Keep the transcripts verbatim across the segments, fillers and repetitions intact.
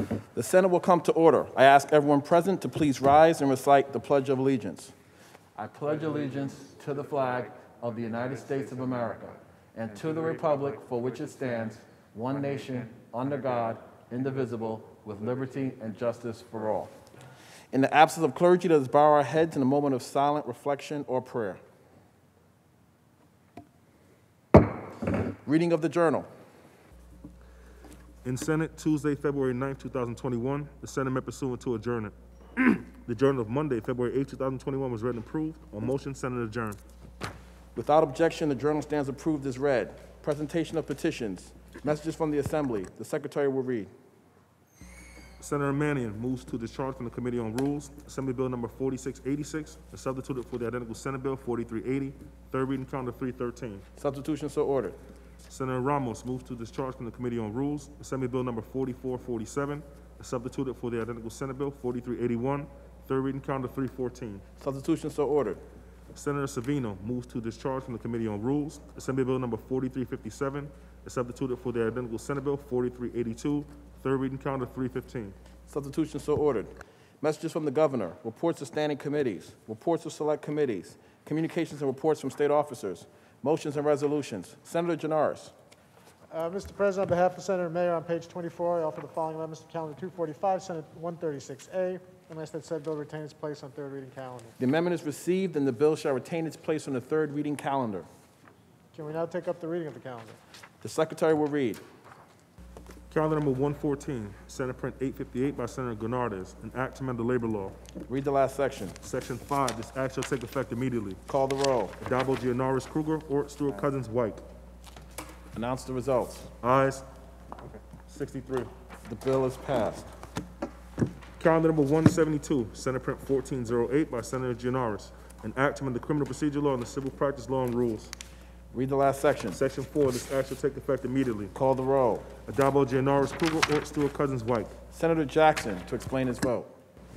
The Senate will come to order. I ask everyone present to please rise and recite the Pledge of Allegiance. I pledge allegiance to the flag of the United States of America and to the republic for which it stands, one nation, under God, indivisible, with liberty and justice for all. In the absence of clergy, let us bow our heads in a moment of silent reflection or prayer. Reading of the journal. In Senate, Tuesday, February ninth, two thousand twenty-one, the Senate met pursuant to adjournment. The journal of Monday, February eighth, two thousand twenty-one was read and approved. On motion, Senate adjourned. Without objection, the journal stands approved as read. Presentation of petitions. Messages from the Assembly. The Secretary will read. Senator Mannion moves to discharge from the Committee on Rules Assembly Bill number forty-six eighty-six and substituted for the identical Senate Bill forty-three eighty, third reading calendar three thirteen. Substitution so ordered. Senator Ramos moves to discharge from the Committee on Rules Assembly Bill number forty-four forty-seven and substituted for the identical Senate Bill forty-three eighty-one, third reading calendar three fourteen. Substitution so ordered. Senator Savino moves to discharge from the Committee on Rules Assembly Bill number forty-three fifty-seven and substituted for the identical Senate Bill forty-three eighty-two, third reading calendar three fifteen. Substitution so ordered. Messages from the Governor, reports of standing committees, reports of select committees, communications and reports from state officers, motions and resolutions. Senator Janaris. Uh, Mister President, on behalf of Senator Mayer, on page twenty-four, I offer the following amendments to calendar two forty-five, Senate one thirty-six A, unless that said bill retain its place on third reading calendar. The amendment is received and the bill shall retain its place on the third reading calendar. Can we now take up the reading of the calendar? The Secretary will read. Calendar number one fourteen, Senate Print eight fifty-eight by Senator Gurnardes, an act to amend the labor law. Read the last section. Section five, this act shall take effect immediately. Call the roll. Addabbo, Gianaris, Kruger, Ort, Stewart, Cousins, White. Announce the results. Ayes, sixty-three. The bill is passed. Calendar number one seventy-two, Senate Print fourteen oh eight by Senator Gianaris, an act to amend the criminal procedure law and the civil practice law and rules. Read the last section. Section four, this act shall take effect immediately. Call the roll. Addabbo, Gianaris, Kruger, Ort, Stewart, Cousins, White. Senator Jackson to explain his vote.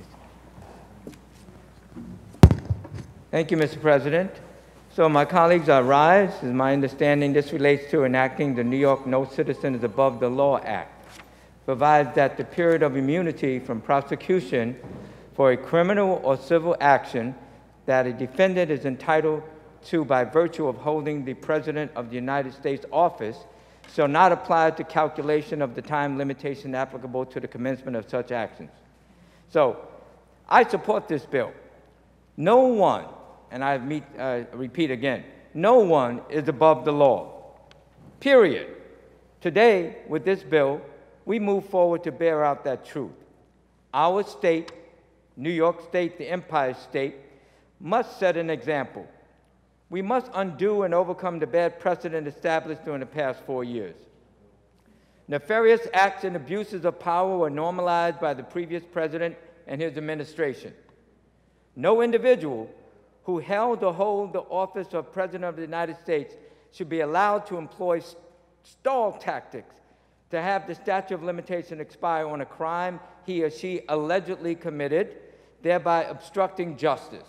Thank you, Mister President. So my colleagues, I rise. It's my understanding this relates to enacting the New York No Citizen is Above the Law Act. Provides that the period of immunity from prosecution for a criminal or civil action that a defendant is entitled to by virtue of holding the President of the United States office shall not apply to calculation of the time limitation applicable to the commencement of such actions. So I support this bill. No one, and I meet, uh, repeat again, no one is above the law, period. Today, with this bill, we move forward to bear out that truth. Our state, New York State, the Empire State, must set an example. We must undo and overcome the bad precedent established during the past four years. Nefarious acts and abuses of power were normalized by the previous president and his administration. No individual who held or hold the office of President of the United States should be allowed to employ stall tactics to have the statute of limitation expire on a crime he or she allegedly committed, thereby obstructing justice.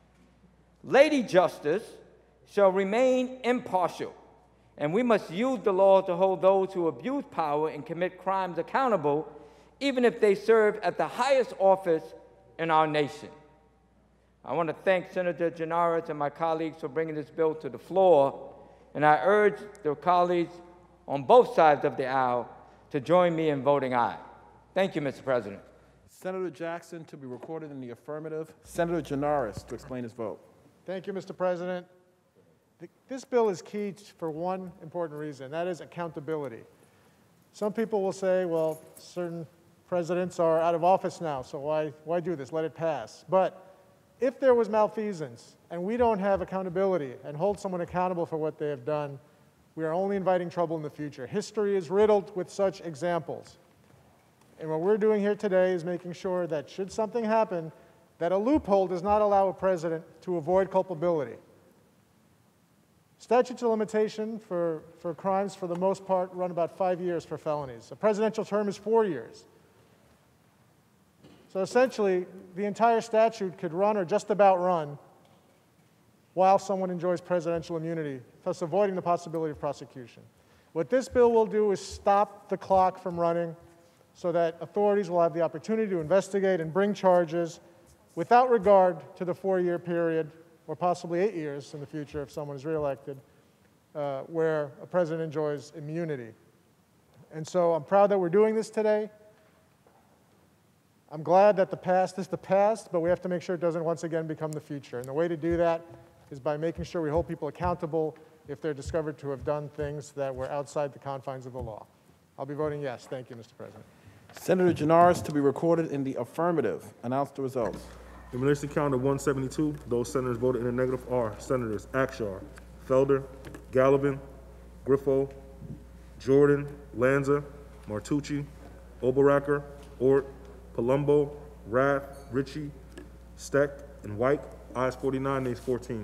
Lady Justice shall remain impartial, and we must use the law to hold those who abuse power and commit crimes accountable, even if they serve at the highest office in our nation. I want to thank Senator Gianaris and my colleagues for bringing this bill to the floor, and I urge the colleagues on both sides of the aisle to join me in voting aye. Thank you, Mister President. Senator Jackson to be recorded in the affirmative. Senator Gianaris to explain his vote. Thank you, Mister President. This bill is key for one important reason, that is accountability. Some people will say, well, certain presidents are out of office now, so why, why do this? Let it pass. But if there was malfeasance and we don't have accountability and hold someone accountable for what they have done, we are only inviting trouble in the future. History is riddled with such examples. And what we're doing here today is making sure that should something happen, that a loophole does not allow a president to avoid culpability. Statutes of limitation for, for crimes, for the most part, run about five years for felonies. A presidential term is four years. So essentially, the entire statute could run or just about run while someone enjoys presidential immunity, thus avoiding the possibility of prosecution. What this bill will do is stop the clock from running, so that authorities will have the opportunity to investigate and bring charges without regard to the four-year period, or possibly eight years in the future if someone is reelected, uh, where a president enjoys immunity. And so I'm proud that we're doing this today. I'm glad that the past is the past, but we have to make sure it doesn't once again become the future. And the way to do that is by making sure we hold people accountable if they're discovered to have done things that were outside the confines of the law. I'll be voting yes. Thank you, Mister President. Senator Janaris to be recorded in the affirmative. Announce the results. In relation to calendar one seventy-two, those senators voted in the negative are Senators Akshar, Felder, Gallivan, Griffo, Jordan, Lanza, Martucci, Oberacker, Ort, Palumbo, Rath, Ritchie, Steck, and White. Ayes forty-nine, nays fourteen.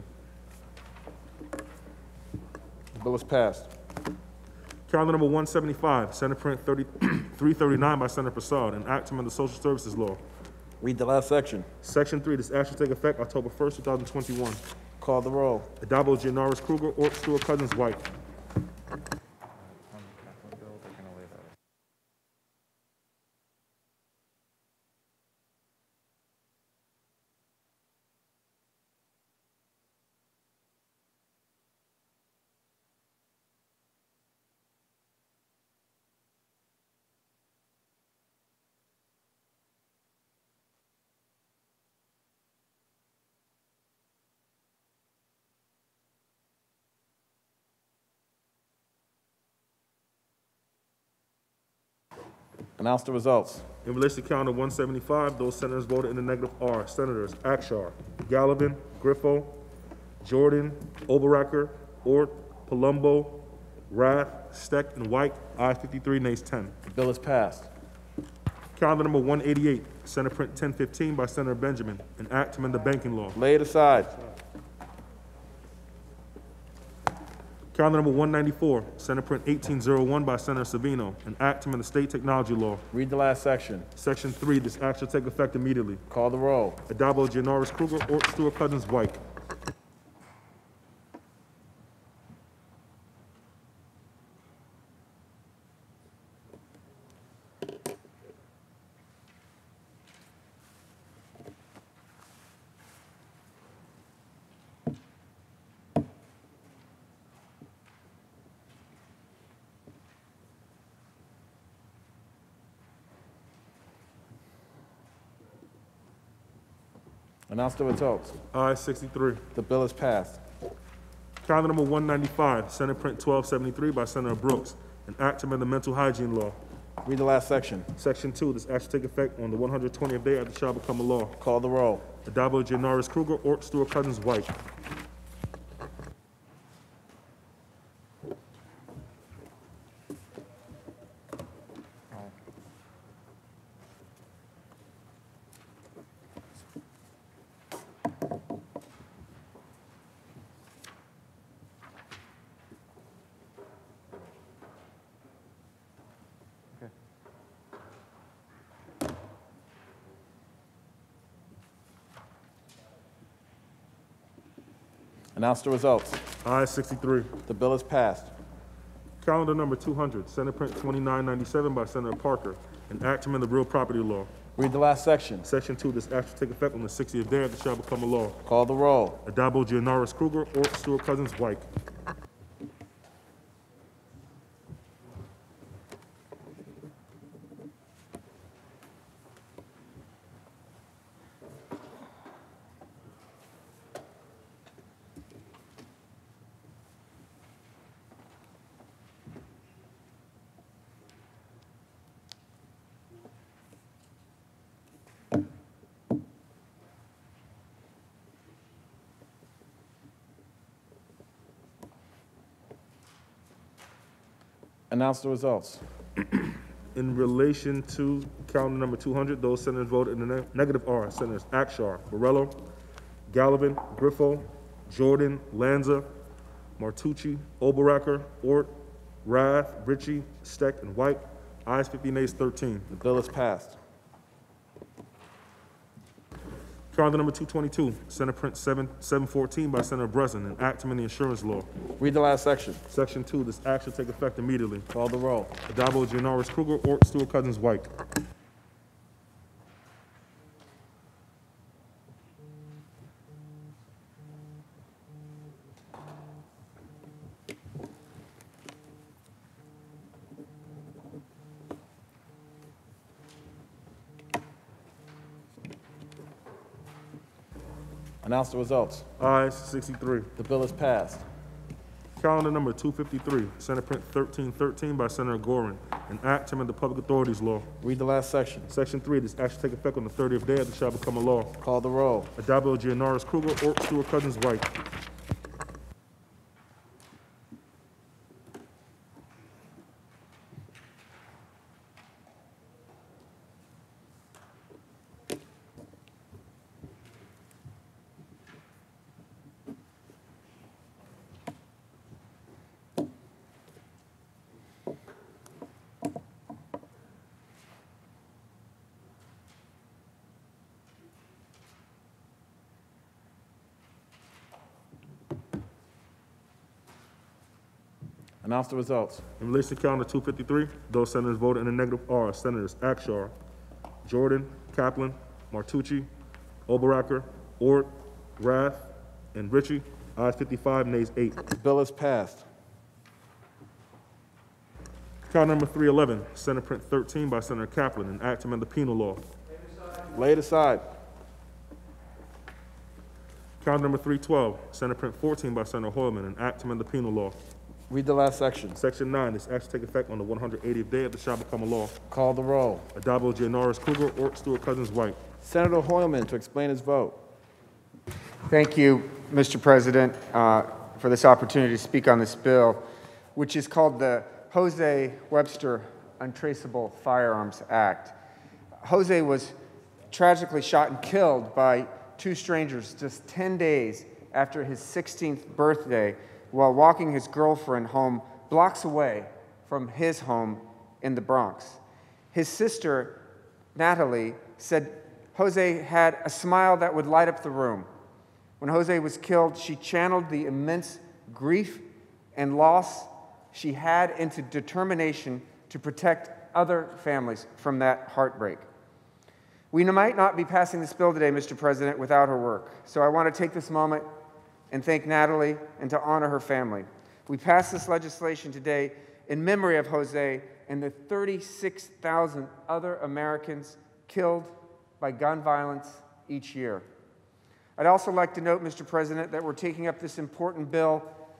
The bill is passed. Calendar number one seventy-five, Senate Print three thirty-nine by Senator Prasad, an act to amend the Social Services Law. Read the last section. Section three, this act shall take effect October first, two thousand twenty-one. Call the roll. Adabo, Gianaris, Kruger, Ort, Stewart, Cousins, White. Announce the results. In relation to calendar one seventy-five, those senators voted in the negative are Senators Akshar, Gallivan, Griffo, Jordan, Oberacker, Ort, Palumbo, Rath, Steck, and White. Ayes fifty-three, nays ten. The bill is passed. Calendar number one eighty-eight, Senate Print ten fifteen by Senator Benjamin, an act to amend the banking law. Lay it aside. Calendar number one ninety-four, Senate Print eighteen oh one by Senator Savino, an act to amend the state technology law. Read the last section. Section three, this act shall take effect immediately. Call the roll. Adabo, Gianaris, Kruger, Ort, Stewart, Cousins, White. Announce the results. Ayes sixty-three. The bill is passed. Calendar number one ninety-five, Senate Print twelve seventy-three by Senator Brooks, an act to amend the mental hygiene law. Read the last section. Section two, this act shall take effect on the one hundred twentieth day after it shall become a law. Call the roll. Adabo, Gianaris, Kruger, Ort, Stewart, Cousins, White. Announce the results. Ayes sixty-three. The bill is passed. Calendar number two hundred, Senate Print twenty-nine ninety-seven by Senator Parker, an act to amend the real property law. Read the last section. Section two, this act shall take effect on the sixtieth day after it shall become a law. Call the roll. Adabo, Gianaris, Kruger, Ort, Stewart, Cousins, White. Announce the results. In relation to calendar number two hundred, those senators voted in the ne- negative are Senators Akshar, Borrello, Gallivan, Griffo, Jordan, Lanza, Martucci, Oberacker, Ort, Rath, Ritchie, Steck, and White. Ayes fifty, nays thirteen. The bill is passed. Calendar number two twenty-two, Senate Print seven fourteen by Senator Breslin, an act to amend the insurance law. Read the last section. Section two, this act shall take effect immediately. Call the roll. Addabbo, Gianaris, Kruger, Ort, Stewart, Cousins, White. Announce the results. Ayes sixty-three. The bill is passed. Calendar number two fifty-three, Senate Print thirteen thirteen by Senator Gorin, an act to amend the Public Authorities Law. Read the last section. Section three, this act shall take effect on the thirtieth day of the shall become a law. Call the roll. Addabbo, Gianaris, Kruger, Ort, Stewart, Cousins, White. Announce the results. In relation to calendar two fifty-three, those senators voted in the negative are Senators Akshar, Jordan, Kaplan, Martucci, Oberacker, Ort, Rath, and Ritchie. Ayes fifty-five, nays eight. The bill is passed. Calendar number three eleven, Senate Print thirteen by Senator Kaplan, an act to amend the penal law. Lay it aside. Calendar number three twelve, Senate Print fourteen by Senator Hoylman, an act to amend the penal law. Read the last section. Section nine, this act shall take effect on the one hundred eightieth day of the shall become a law. Call the roll. Addabbo, Gianaris, Kruger, Ort, Stewart, Cousins, White. Senator Hoylman to explain his vote. Thank you, Mister President, uh, for this opportunity to speak on this bill, which is called the Jose Webster Untraceable Firearms Act. Jose was tragically shot and killed by two strangers just ten days after his sixteenth birthday while walking his girlfriend home blocks away from his home in the Bronx. His sister, Natalie, said Jose had a smile that would light up the room. When Jose was killed, she channeled the immense grief and loss she had into determination to protect other families from that heartbreak. We might not be passing this bill today, Mister President, without her work. So I want to take this moment and thank Natalie and to honor her family. We passed this legislation today in memory of Jose and the thirty-six thousand other Americans killed by gun violence each year. I'd also like to note, Mister President, that we're taking up this important bill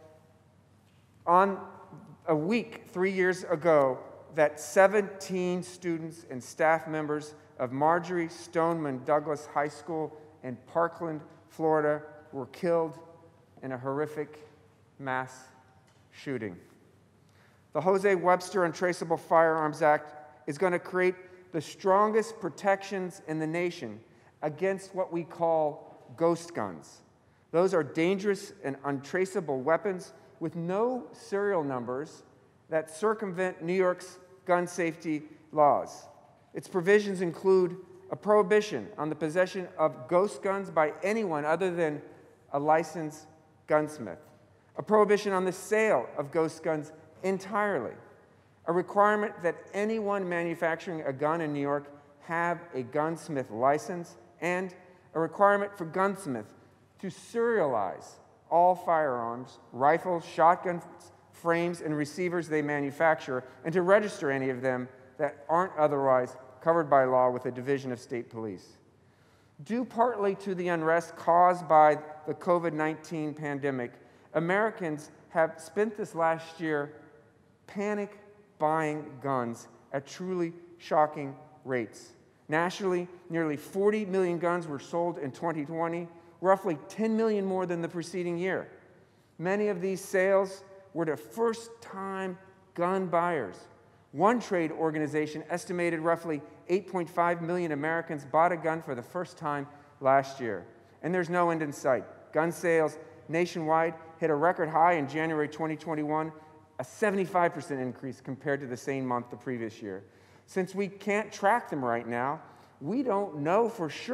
on a week, three years ago, that seventeen students and staff members of Marjory Stoneman Douglas High School in Parkland, Florida, were killed in a horrific mass shooting. The Jose Webster Untraceable Firearms Act is going to create the strongest protections in the nation against what we call ghost guns. Those are dangerous and untraceable weapons with no serial numbers that circumvent New York's gun safety laws. Its provisions include a prohibition on the possession of ghost guns by anyone other than a licensed gunsmith, a prohibition on the sale of ghost guns entirely, a requirement that anyone manufacturing a gun in New York have a gunsmith license, and a requirement for gunsmiths to serialize all firearms, rifles, shotguns, frames, and receivers they manufacture, and to register any of them that aren't otherwise covered by law with the Division of State Police. Due partly to the unrest caused by the COVID nineteen pandemic, Americans have spent this last year panic buying guns at truly shocking rates. Nationally, nearly forty million guns were sold in twenty twenty, roughly ten million more than the preceding year. Many of these sales were to first-time gun buyers. One trade organization estimated roughly eight point five million Americans bought a gun for the first time last year. And there's no end in sight. Gun sales nationwide hit a record high in January twenty twenty-one, a seventy-five percent increase compared to the same month the previous year. Since we can't track them right now, we don't know for sure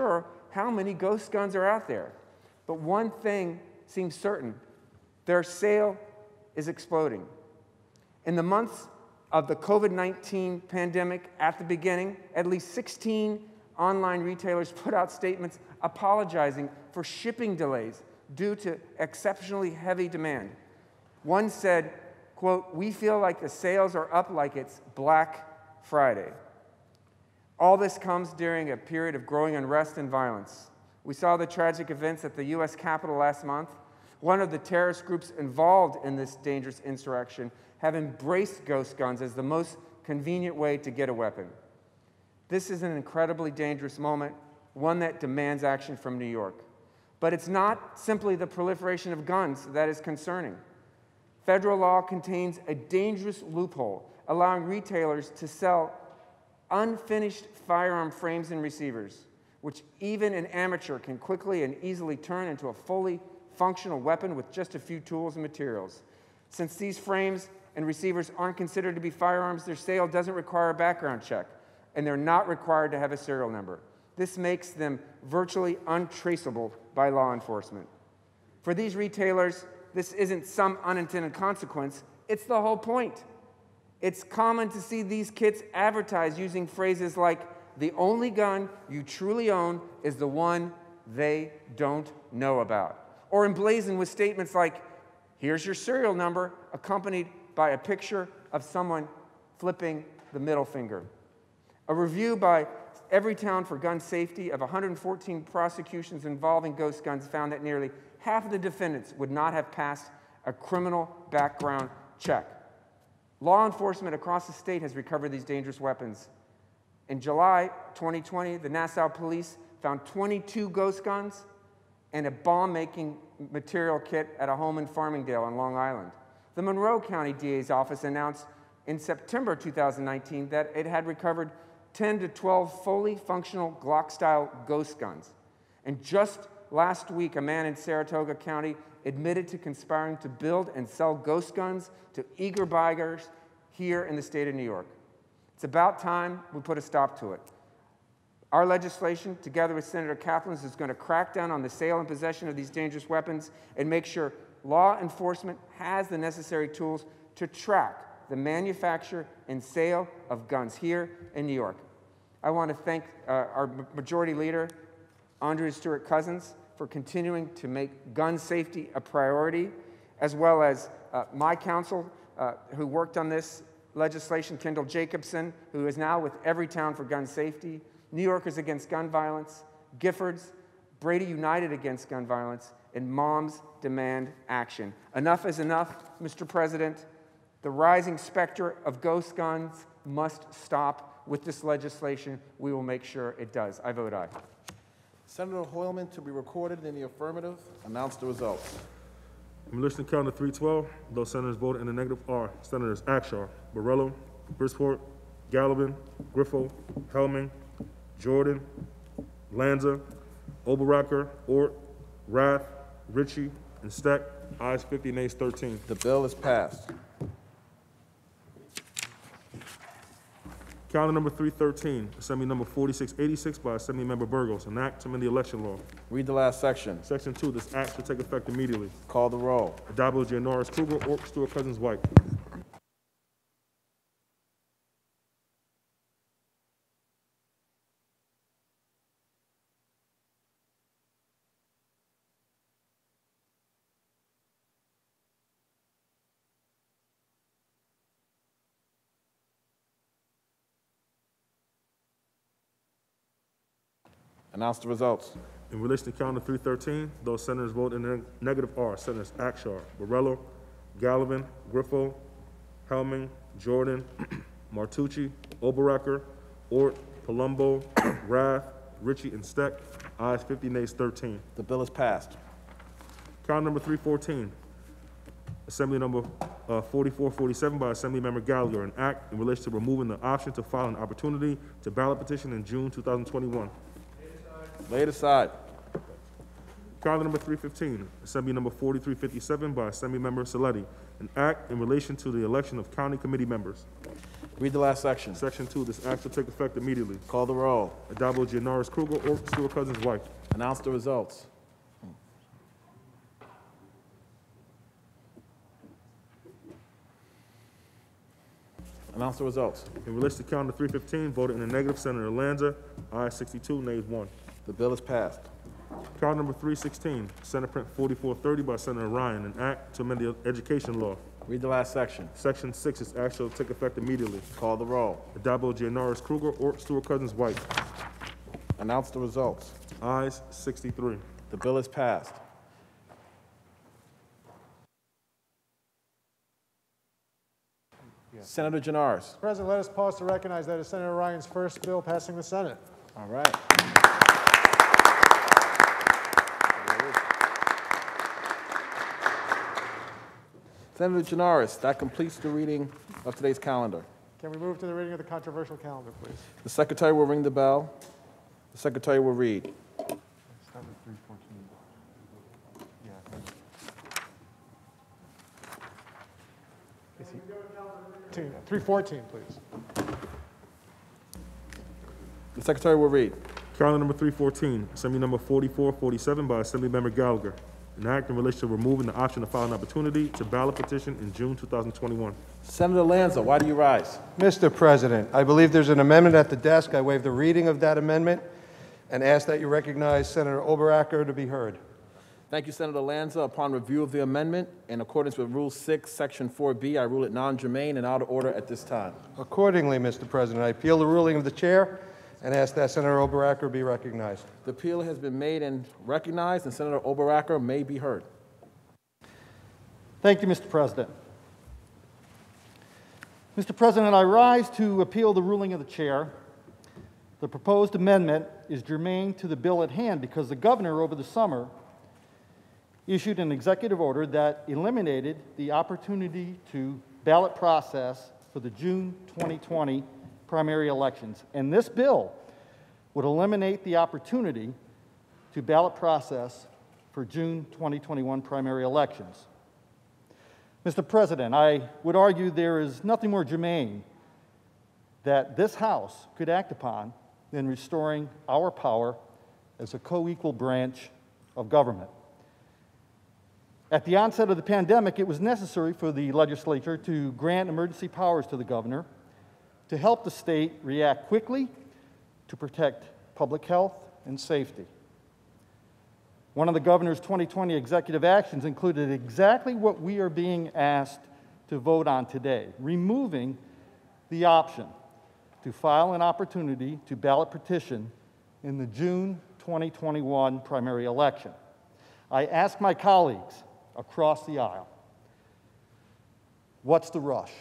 how many ghost guns are out there. But one thing seems certain: their sale is exploding. In the months of the COVID nineteen pandemic at the beginning, at least sixteen online retailers put out statements apologizing for shipping delays due to exceptionally heavy demand. One said, quote, "We feel like the sales are up like it's Black Friday." All this comes during a period of growing unrest and violence. We saw the tragic events at the U S Capitol last month. One of the terrorist groups involved in this dangerous insurrection have embraced ghost guns as the most convenient way to get a weapon. This is an incredibly dangerous moment, one that demands action from New York. But it's not simply the proliferation of guns that is concerning. Federal law contains a dangerous loophole allowing retailers to sell unfinished firearm frames and receivers, which even an amateur can quickly and easily turn into a fully functional weapon with just a few tools and materials. Since these frames and receivers aren't considered to be firearms, their sale doesn't require a background check, and they're not required to have a serial number. This makes them virtually untraceable by law enforcement. For these retailers, this isn't some unintended consequence, it's the whole point. It's common to see these kits advertised using phrases like, "The only gun you truly own is the one they don't know about," or emblazoned with statements like, "Here's your serial number," accompanied by a picture of someone flipping the middle finger. A review by Everytown for Gun Safety of one hundred fourteen prosecutions involving ghost guns found that nearly half of the defendants would not have passed a criminal background check. Law enforcement across the state has recovered these dangerous weapons. In July twenty twenty, the Nassau police found twenty-two ghost guns and a bomb-making material kit at a home in Farmingdale on Long Island. The Monroe County D A's office announced in September two thousand nineteen that it had recovered ten to twelve fully functional Glock-style ghost guns. And just last week, a man in Saratoga County admitted to conspiring to build and sell ghost guns to eager buyers here in the state of New York. It's about time we put a stop to it. Our legislation, together with Senator Kaplan's, is going to crack down on the sale and possession of these dangerous weapons and make sure law enforcement has the necessary tools to track the manufacture and sale of guns here in New York. I want to thank uh, our Majority Leader, Andrea Stewart Cousins, for continuing to make gun safety a priority, as well as uh, my counsel uh, who worked on this legislation, Kendall Jacobson, who is now with Everytown for Gun Safety, New Yorkers Against Gun Violence, Giffords, Brady United Against Gun Violence, and Moms Demand Action. Enough is enough, Mister President. The rising specter of ghost guns must stop. With this legislation, we will make sure it does. I vote aye. Senator Hoylman to be recorded in the affirmative. Announce the results. In relation to calendar three twelve, those senators voted in the negative are Senators Akshar, Borrello, Brisport, Gallivan, Griffo, Helming, Jordan, Lanza, Oberacker, Ort, Rath, Ritchie, and Steck. Ayes fifty, nays thirteen. The bill is passed. Calendar number three thirteen, Assembly number forty-six eighty-six by Assembly Member Burgos, an act to amend the election law. Read the last section. Section two, this act shall take effect immediately. Call the roll. Adabo J. Norris Kruger, Ort, Stewart Cousins White. Announce the results. In relation to calendar three thirteen, those senators voted in the neg- negative are Senators Akshar, Borrello, Gallivan, Griffo, Helming, Jordan, Martucci, Oberacker, Ort, Palumbo, Rath, Ritchie, and Steck. Ayes fifty, nays thirteen. The bill is passed. Calendar number three fourteen, Assembly number uh, forty-four forty-seven by Assembly Member Gallagher, an act in relation to removing the option to file an opportunity to ballot petition in June two thousand twenty-one. Laid aside. Calendar number three fifteen, Assembly number forty-three fifty-seven by Assembly Member Saletti, an act in relation to the election of county committee members. Read the last section. Section two, this act shall take effect immediately. Call the roll. Addabbo, Gianaris Kruger, or Stewart Cousins White. Announce the results. Announce the results. In relation to calendar three fifteen, voted in the negative, Senator Lanza, ayes sixty-two, nays one. The bill is passed. Calendar number three sixteen, Senate Print forty-four thirty by Senator Ryan, an act to amend the education law. Read the last section. Section six, this act shall take effect immediately. Call the roll. Addabbo, Gianaris Kruger, or Stewart Cousins White. Announce the results. Ayes sixty-three. The bill is passed. Senator Gianaris. President, let us pause to recognize that is Senator Ryan's first bill passing the Senate. All right. Senator Gianaris, that completes the reading of today's calendar. Can we move to the reading of the controversial calendar, please? The secretary will ring the bell. The secretary will read. three fourteen, please. The secretary will read. Calendar number three fourteen, Assembly number forty-four forty-seven by Assemblymember Gallagher. An act in relation to removing the option to file an opportunity to ballot petition in June two thousand twenty-one. Senator Lanza, why do you rise? Mister President, I believe there's an amendment at the desk. I waive the reading of that amendment and ask that you recognize Senator Oberacker to be heard. Thank you, Senator Lanza. Upon review of the amendment, in accordance with Rule six, Section four B, I rule it non-germane and out of order at this time. Accordingly, Mister President, I appeal the ruling of the chair and ask that Senator Oberacker be recognized. The appeal has been made and recognized, and Senator Oberacker may be heard. Thank you, Mister President. Mister President, I rise to appeal the ruling of the chair. The proposed amendment is germane to the bill at hand because the governor over the summer issued an executive order that eliminated the opportunity to ballot process for the June twenty twenty primary elections. And this bill would eliminate the opportunity to ballot process for June twenty twenty-one primary elections. Mister President, I would argue there is nothing more germane that this House could act upon than restoring our power as a co-equal branch of government. At the onset of the pandemic, it was necessary for the legislature to grant emergency powers to the governor to help the state react quickly to protect public health and safety. One of the governor's twenty twenty executive actions included exactly what we are being asked to vote on today, removing the option to file an opportunity to ballot petition in the June twenty twenty-one primary election. I ask my colleagues across the aisle, what's the rush?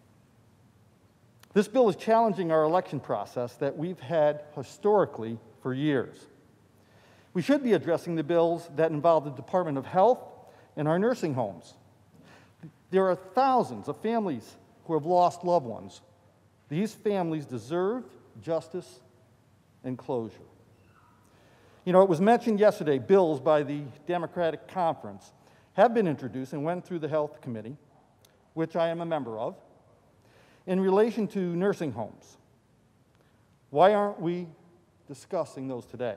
This bill is challenging our election process that we've had historically for years. We should be addressing the bills that involve the Department of Health and our nursing homes. There are thousands of families who have lost loved ones. These families deserve justice and closure. You know, it was mentioned yesterday, bills by the Democratic Conference have been introduced and went through the Health Committee, which I am a member of, in relation to nursing homes. Why aren't we discussing those today?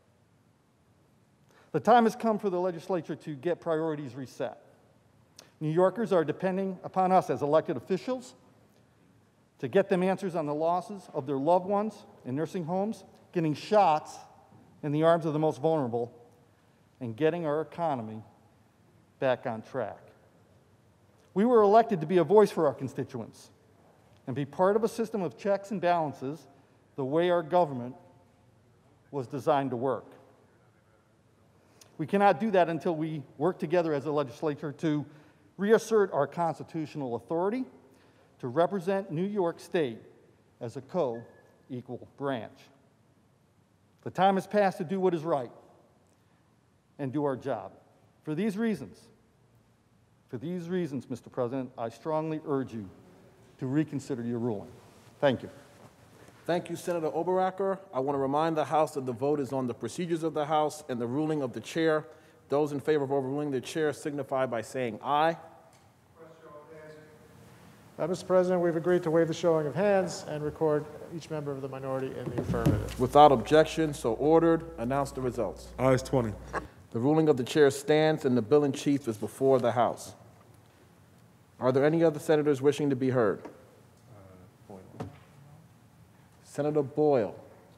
The time has come for the legislature to get priorities reset. New Yorkers are depending upon us as elected officials to get them answers on the losses of their loved ones in nursing homes, getting shots in the arms of the most vulnerable, and getting our economy back on track. We were elected to be a voice for our constituents and be part of a system of checks and balances the way our government was designed to work. We cannot do that until we work together as a legislature to reassert our constitutional authority to represent New York State as a co-equal branch. The time has passed to do what is right and do our job. For these reasons, for these reasons, Mister President, I strongly urge you to reconsider your ruling. Thank you. Thank you, Senator Oberacker. I want to remind the House that the vote is on the procedures of the House and the ruling of the chair. Those in favor of overruling the chair signify by saying aye. Uh, Mister President, we've agreed to waive the showing of hands and record each member of the minority in the affirmative. Without objection, so ordered. Announce the results. Ayes twenty. The ruling of the chair stands and the bill in chief is before the House. Are there any other senators wishing to be heard? Senator Boyle.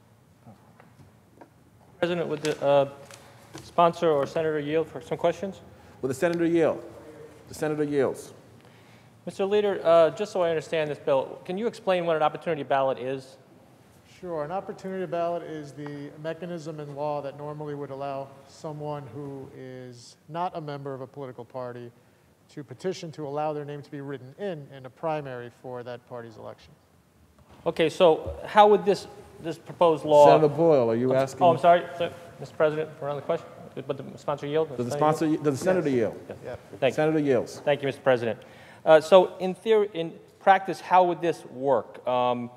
President, would the uh, sponsor or senator yield for some questions? Will the senator yield? The senator yields. Mister Leader, uh, just so I understand this bill, can you explain what an opportunity ballot is? Sure. An opportunity ballot is the mechanism in law that normally would allow someone who is not a member of a political party to petition to allow their name to be written in in a primary for that party's election. Okay, so how would this, this proposed law... Senator Boyle, are you asking? Oh, I'm sorry, so, Mister President, we're on the question, but the sponsor yield? Does the sponsor, does the senator yield? Yeah. Thank you. Senator yields. Thank you, Mister President. Uh, so in theory, in practice, how would this work? Um,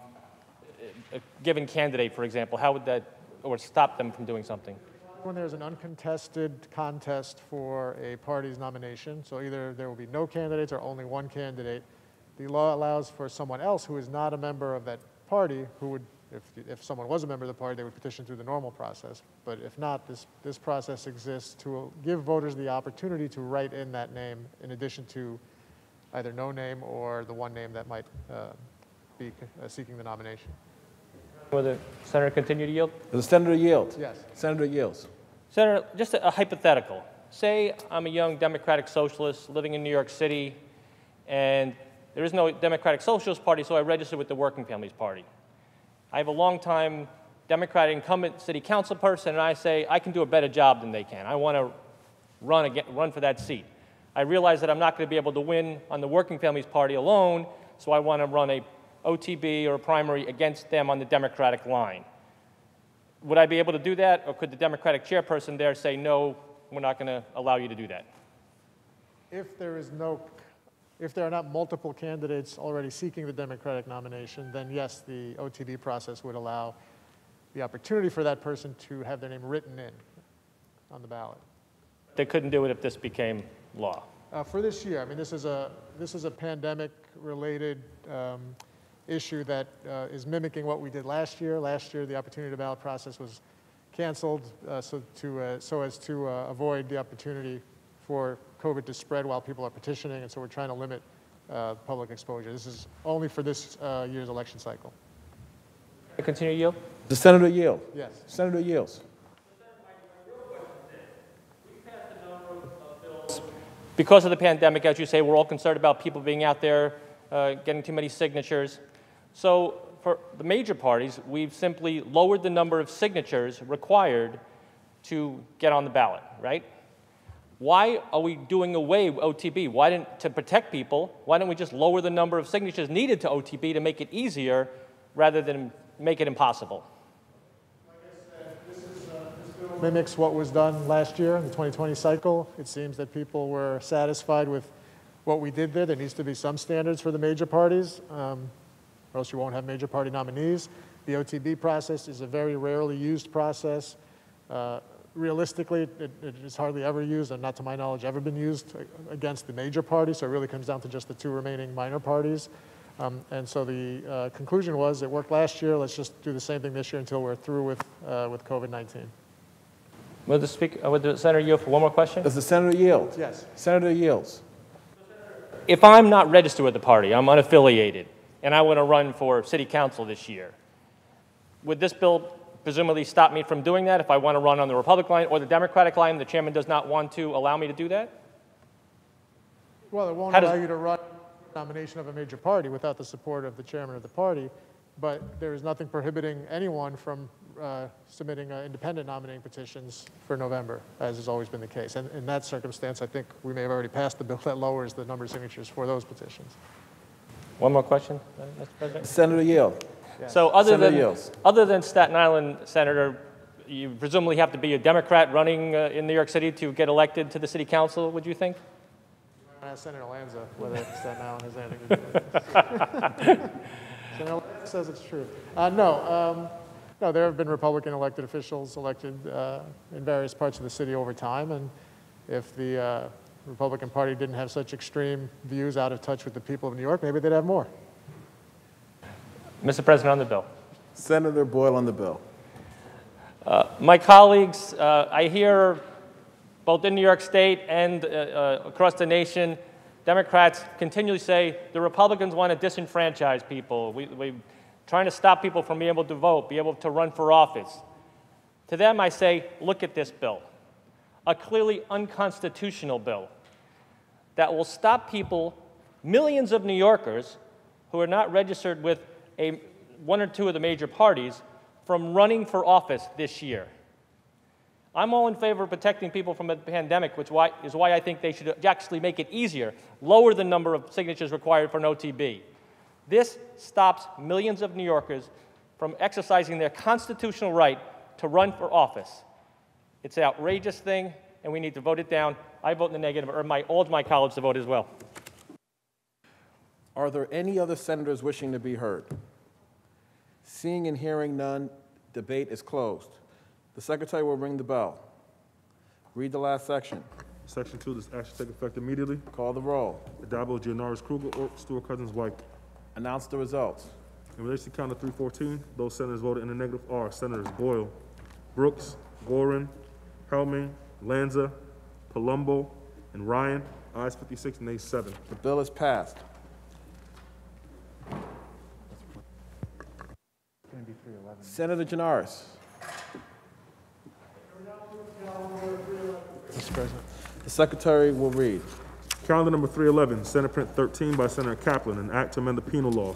a given candidate, for example, how would that, or stop them from doing something? When there's an uncontested contest for a party's nomination, so either there will be no candidates or only one candidate, the law allows for someone else who is not a member of that party, who would, if, if someone was a member of the party, they would petition through the normal process. But if not, this, this process exists to give voters the opportunity to write in that name in addition to either no name or the one name that might uh, be uh, seeking the nomination. Will the senator continue to yield? Does the senator yield? Yes. Senator yields. Senator, just a, a hypothetical. Say I'm a young Democratic Socialist living in New York City, and there is no Democratic Socialist Party, so I registered with the Working Families Party. I have a long-time Democratic incumbent city council person, and I say, I can do a better job than they can. I want to run, again, run for that seat. I realize that I'm not going to be able to win on the Working Families Party alone, so I want to run a O T B or a primary against them on the Democratic line. Would I be able to do that, or could the Democratic chairperson there say, no, we're not going to allow you to do that? If there is no, if there are not multiple candidates already seeking the Democratic nomination, then yes, the O T B process would allow the opportunity for that person to have their name written in on the ballot. They couldn't do it if this became law. Uh, for this year, I mean, this is a this is a pandemic-related um, issue that uh, is mimicking what we did last year. Last year, the opportunity to ballot process was canceled uh, so to uh, so as to uh, avoid the opportunity for COVID to spread while people are petitioning, and so we're trying to limit uh, public exposure. This is only for this uh, year's election cycle. Continue to yield? The senator yield. Yes. Senator yields. Because of the pandemic, as you say, we're all concerned about people being out there uh, getting too many signatures. So for the major parties, we've simply lowered the number of signatures required to get on the ballot, right? Why are we doing away with O T B? Why didn't, to protect people, why don't we just lower the number of signatures needed to O T B to make it easier rather than make it impossible? Mimics what was done last year in the twenty twenty cycle. It seems that people were satisfied with what we did there. There needs to be some standards for the major parties, um, or else you won't have major party nominees. The O T B process is a very rarely used process. Uh, realistically, it, it is hardly ever used, and not to my knowledge ever been used against the major party, so it really comes down to just the two remaining minor parties. Um, and so the uh, conclusion was, it worked last year, let's just do the same thing this year until we're through with, uh, with COVID nineteen. Will the, speaker, will the senator yield for one more question? Does the senator yield? Yes. Senator yields. If I'm not registered with the party, I'm unaffiliated, and I want to run for city council this year, would this bill presumably stop me from doing that if I want to run on the Republican line or the Democratic line? The chairman does not want to allow me to do that? Well, it won't How does- allow you to run nomination of a major party without the support of the chairman of the party, but there is nothing prohibiting anyone from uh, submitting uh, independent nominating petitions for November, as has always been the case. And in that circumstance, I think we may have already passed the bill that lowers the number of signatures for those petitions. One more question, uh, Mister President? Senator yield. So other Senator than, Yields. other than Staten Island, Senator, you presumably have to be a Democrat running uh, in New York City to get elected to the city council, would you think? Ask Senator Lanza whether Staten Island has anything to do with it. Senator Lanza says it's true. Uh, no, um, no, there have been Republican elected officials elected uh, in various parts of the city over time, and if the uh, the Republican Party didn't have such extreme views out of touch with the people of New York, maybe they'd have more. Mister President, on the bill. Senator Boyle on the bill. Uh, my colleagues, uh, I hear both in New York State and uh, uh, across the nation, Democrats continually say the Republicans want to disenfranchise people. We, we're trying to stop people from being able to vote, be able to run for office. To them, I say, look at this bill, a clearly unconstitutional bill that will stop people, millions of New Yorkers who are not registered with a, one or two of the major parties, from running for office this year. I'm all in favor of protecting people from a pandemic, which why, is why I think they should actually make it easier, lower the number of signatures required for an O T B. This stops millions of New Yorkers from exercising their constitutional right to run for office. It's an outrageous thing, and we need to vote it down. I vote in the negative, or my, all of my colleagues to vote as well. Are there any other senators wishing to be heard? Seeing and hearing none, debate is closed. The Secretary will ring the bell. Read the last section. Section two, this action take effect immediately. Call the roll. Addabbo, Gianaris Kruger, Orp, Stewart Cousins, White. Announce the results. In relation to count of three fourteen, those senators voted in the negative are Senators Boyle, Brooks, Gorin, Helming, Lanza, Palumbo, and Ryan. Ayes fifty-six, nays seven. The bill is passed. Senator Gianaris. Mister President. The Secretary will read. Calendar number three eleven, Senate Print thirteen by Senator Kaplan, an act to amend the penal law.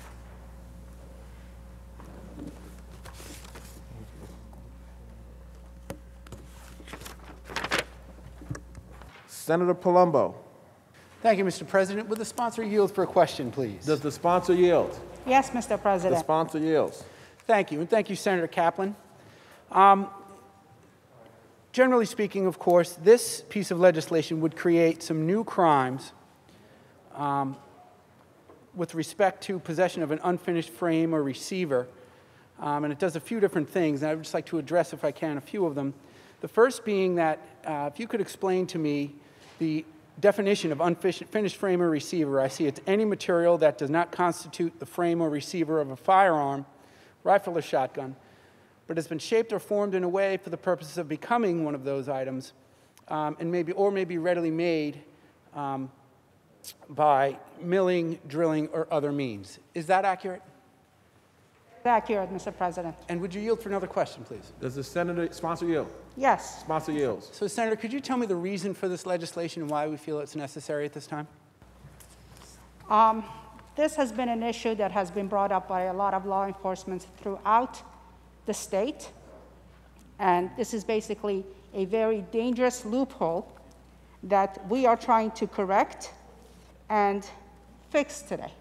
Senator Palumbo. Thank you, Mister President. Would the sponsor yield for a question, please? Does the sponsor yield? Yes, Mister The President. sponsor yields. Thank you, and thank you, Senator Kaplan. Um, generally speaking, of course, this piece of legislation would create some new crimes um, with respect to possession of an unfinished frame or receiver, um, and it does a few different things, and I would just like to address, if I can, a few of them. The first being that, uh, if you could explain to me the definition of unfinished frame or receiver. I see it's any material that does not constitute the frame or receiver of a firearm, rifle or shotgun, but has been shaped or formed in a way for the purposes of becoming one of those items, um, and maybe, or may be readily made um, by milling, drilling, or other means. Is that accurate? Accurate, Mister President. And would you yield for another question, please? Does the senator sponsor yield? Yes. Sponsor yields. So, Senator, could you tell me the reason for this legislation and why we feel it's necessary at this time? Um, this has been an issue that has been brought up by a lot of law enforcement throughout the state. And this is basically a very dangerous loophole that we are trying to correct and fix today.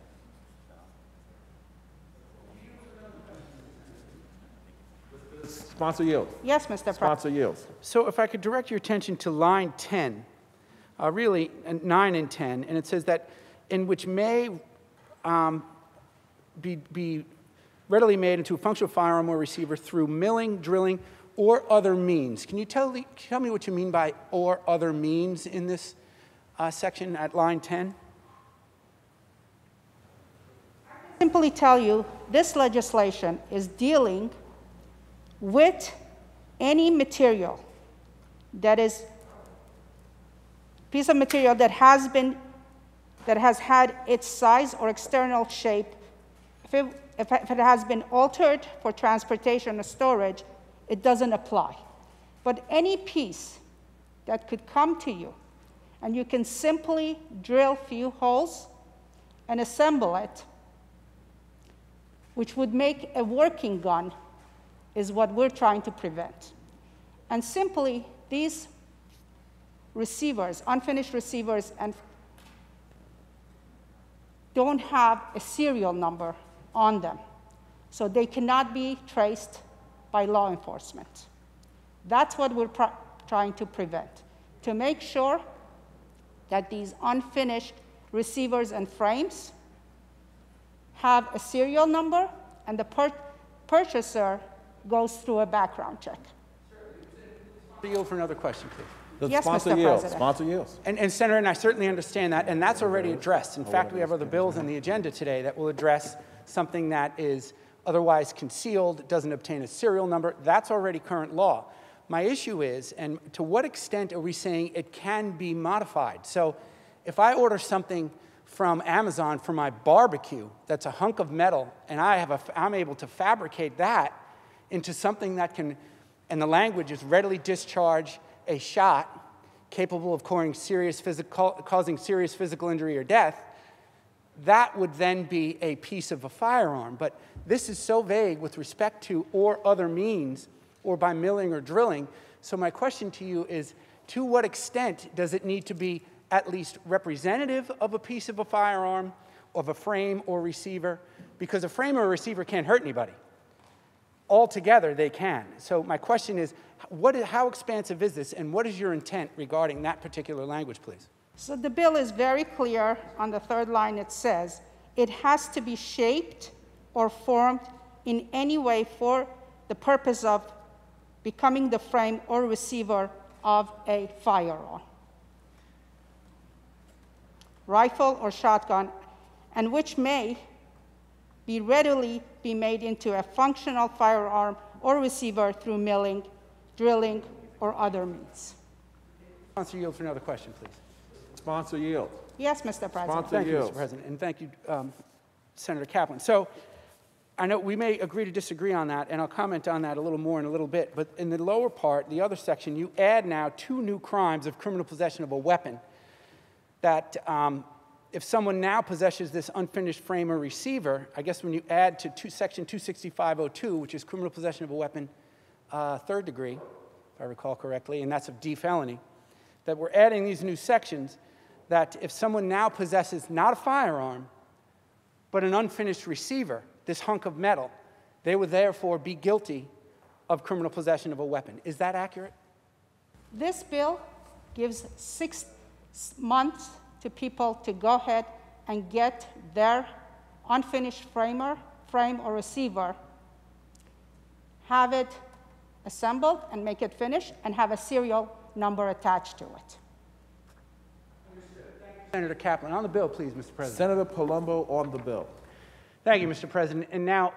Sponsor yields. Yes, Mister President. Sponsor yields. So if I could direct your attention to line ten, uh, really uh, nine and ten, and it says that in which may um, be, be readily made into a functional firearm or receiver through milling, drilling, or other means. Can you tell, the, tell me what you mean by or other means in this uh, section at line ten? Simply tell you this legislation is dealing with any material that is piece of material that has been that has had its size or external shape, if it, if it has been altered for transportation or storage, it doesn't apply. But any piece that could come to you and you can simply drill a few holes and assemble it, which would make a working gun, is what we're trying to prevent. And simply, these receivers, unfinished receivers, and don't have a serial number on them, so they cannot be traced by law enforcement. That's what we're trying to prevent, to make sure that these unfinished receivers and frames have a serial number, and the pur purchaser goes through a background check. Yield for another question, please. The Yes, sponsor Mister yields. President. Sponsor yields. And, and Senator, and I certainly understand that, and that's already addressed. In fact, we have other bills on the agenda today that will address something that is otherwise concealed, doesn't obtain a serial number. That's already current law. My issue is, and to what extent are we saying it can be modified? So if I order something from Amazon for my barbecue that's a hunk of metal, and I have a, I'm able to fabricate that into something that can, and the language is readily discharge a shot capable of causing serious physical, causing serious physical injury or death, that would then be a piece of a firearm. But this is so vague with respect to or other means or by milling or drilling. So my question to you is, to what extent does it need to be at least representative of a piece of a firearm, of a frame or receiver? Because a frame or a receiver can't hurt anybody. Altogether, they can. So my question is, what is, how expansive is this, and what is your intent regarding that particular language, please? So the bill is very clear. On the third line, it says, it has to be shaped or formed in any way for the purpose of becoming the frame or receiver of a firearm, rifle or shotgun, and which may be readily be made into a functional firearm or receiver through milling, drilling, or other means. Sponsor yield for another question, please. Sponsor yield. Yes, Mister President. Sponsor Thank you, yields. Mister President, and thank you, um, Senator Kaplan. So I know we may agree to disagree on that, and I'll comment on that a little more in a little bit, but in the lower part, the other section, you add now two new crimes of criminal possession of a weapon that um, if someone now possesses this unfinished frame or receiver, I guess when you add to two, section two sixty-five oh two, which is criminal possession of a weapon, uh, third degree, if I recall correctly, and that's a D felony, that we're adding these new sections that if someone now possesses not a firearm, but an unfinished receiver, this hunk of metal, they would therefore be guilty of criminal possession of a weapon. Is that accurate? This bill gives six months to people to go ahead and get their unfinished framer, frame or receiver, have it assembled and make it finished, and have a serial number attached to it. Senator Kaplan, on the bill, please, Mister President. Senator Palumbo on the bill. Thank you, Mister President. And now,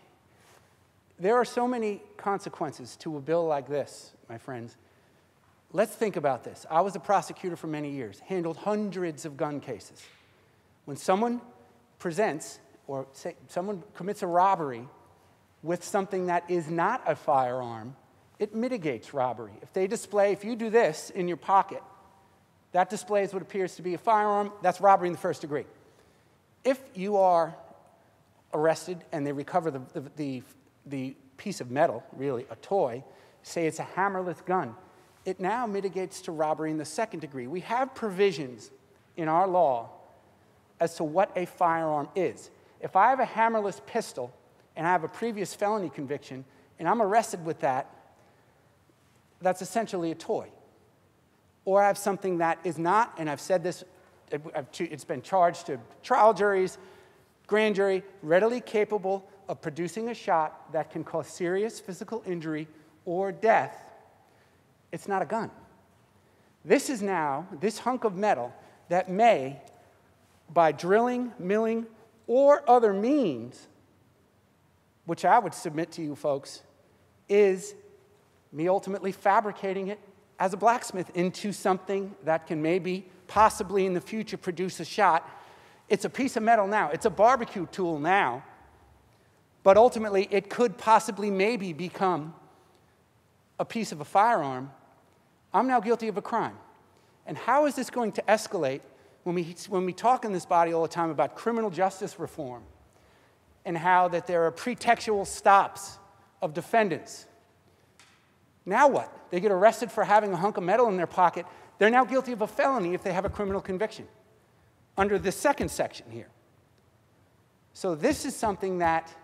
there are so many consequences to a bill like this, my friends. Let's think about this. I was a prosecutor for many years, handled hundreds of gun cases. When someone presents, or say someone commits a robbery with something that is not a firearm, it mitigates robbery. If they display, if you do this in your pocket, that displays what appears to be a firearm, that's robbery in the first degree. If you are arrested and they recover the, the, the, the piece of metal, really a toy, say it's a hammerless gun, it now mitigates to robbery in the second degree. We have provisions in our law as to what a firearm is. If I have a hammerless pistol and I have a previous felony conviction and I'm arrested with that, that's essentially a toy. Or I have something that is not, and I've said this, it's been charged to trial juries, grand jury, readily capable of producing a shot that can cause serious physical injury or death. It's not a gun. This is now, this hunk of metal that may, by drilling, milling, or other means, which I would submit to you folks, is me ultimately fabricating it as a blacksmith into something that can maybe, possibly in the future, produce a shot. It's a piece of metal now. It's a barbecue tool now. But ultimately, it could possibly maybe become a piece of a firearm. I'm now guilty of a crime. And how is this going to escalate when we, when we talk in this body all the time about criminal justice reform and how that there are pretextual stops of defendants? Now what? They get arrested for having a hunk of metal in their pocket. They're now guilty of a felony if they have a criminal conviction under the second section here. So this is something that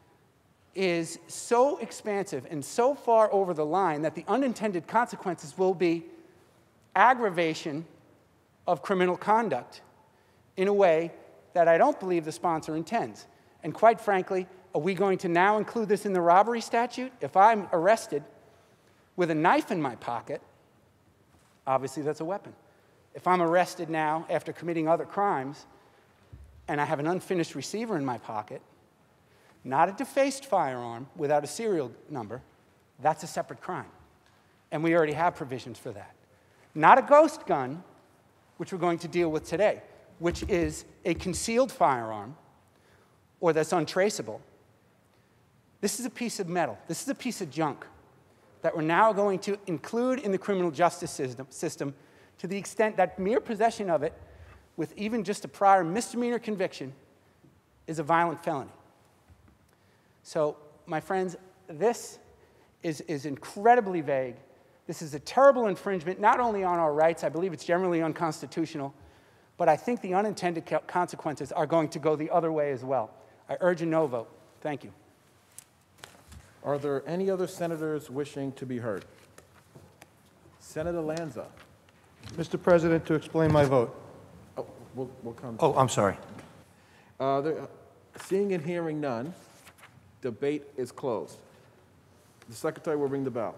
is so expansive and so far over the line that the unintended consequences will be aggravation of criminal conduct in a way that I don't believe the sponsor intends. And quite frankly, are we going to now include this in the robbery statute? If I'm arrested with a knife in my pocket Obviously, that's a weapon. If I'm arrested now after committing other crimes and I have an unfinished receiver in my pocket, not a defaced firearm without a serial number, that's a separate crime. And we already have provisions for that. Not a ghost gun, which we're going to deal with today, which is a concealed firearm or that's untraceable. This is a piece of metal. This is a piece of junk that we're now going to include in the criminal justice system, system to the extent that mere possession of it with even just a prior misdemeanor conviction is a violent felony. So, my friends, this is, is incredibly vague. This is a terrible infringement, not only on our rights, I believe it's generally unconstitutional, but I think the unintended consequences are going to go the other way as well. I urge a no vote. Thank you. Are there any other senators wishing to be heard? Senator Lanza. Mister President, to explain my vote. Oh, we'll, we'll come. Oh, I'm sorry. Uh, there, seeing and hearing none, debate is closed. The secretary will ring the bell.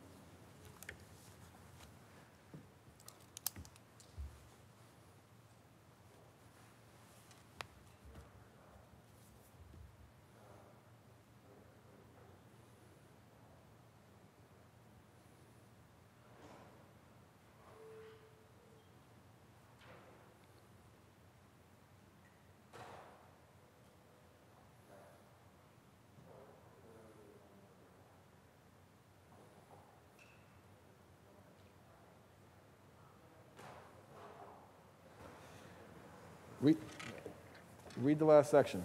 Read, read the last section.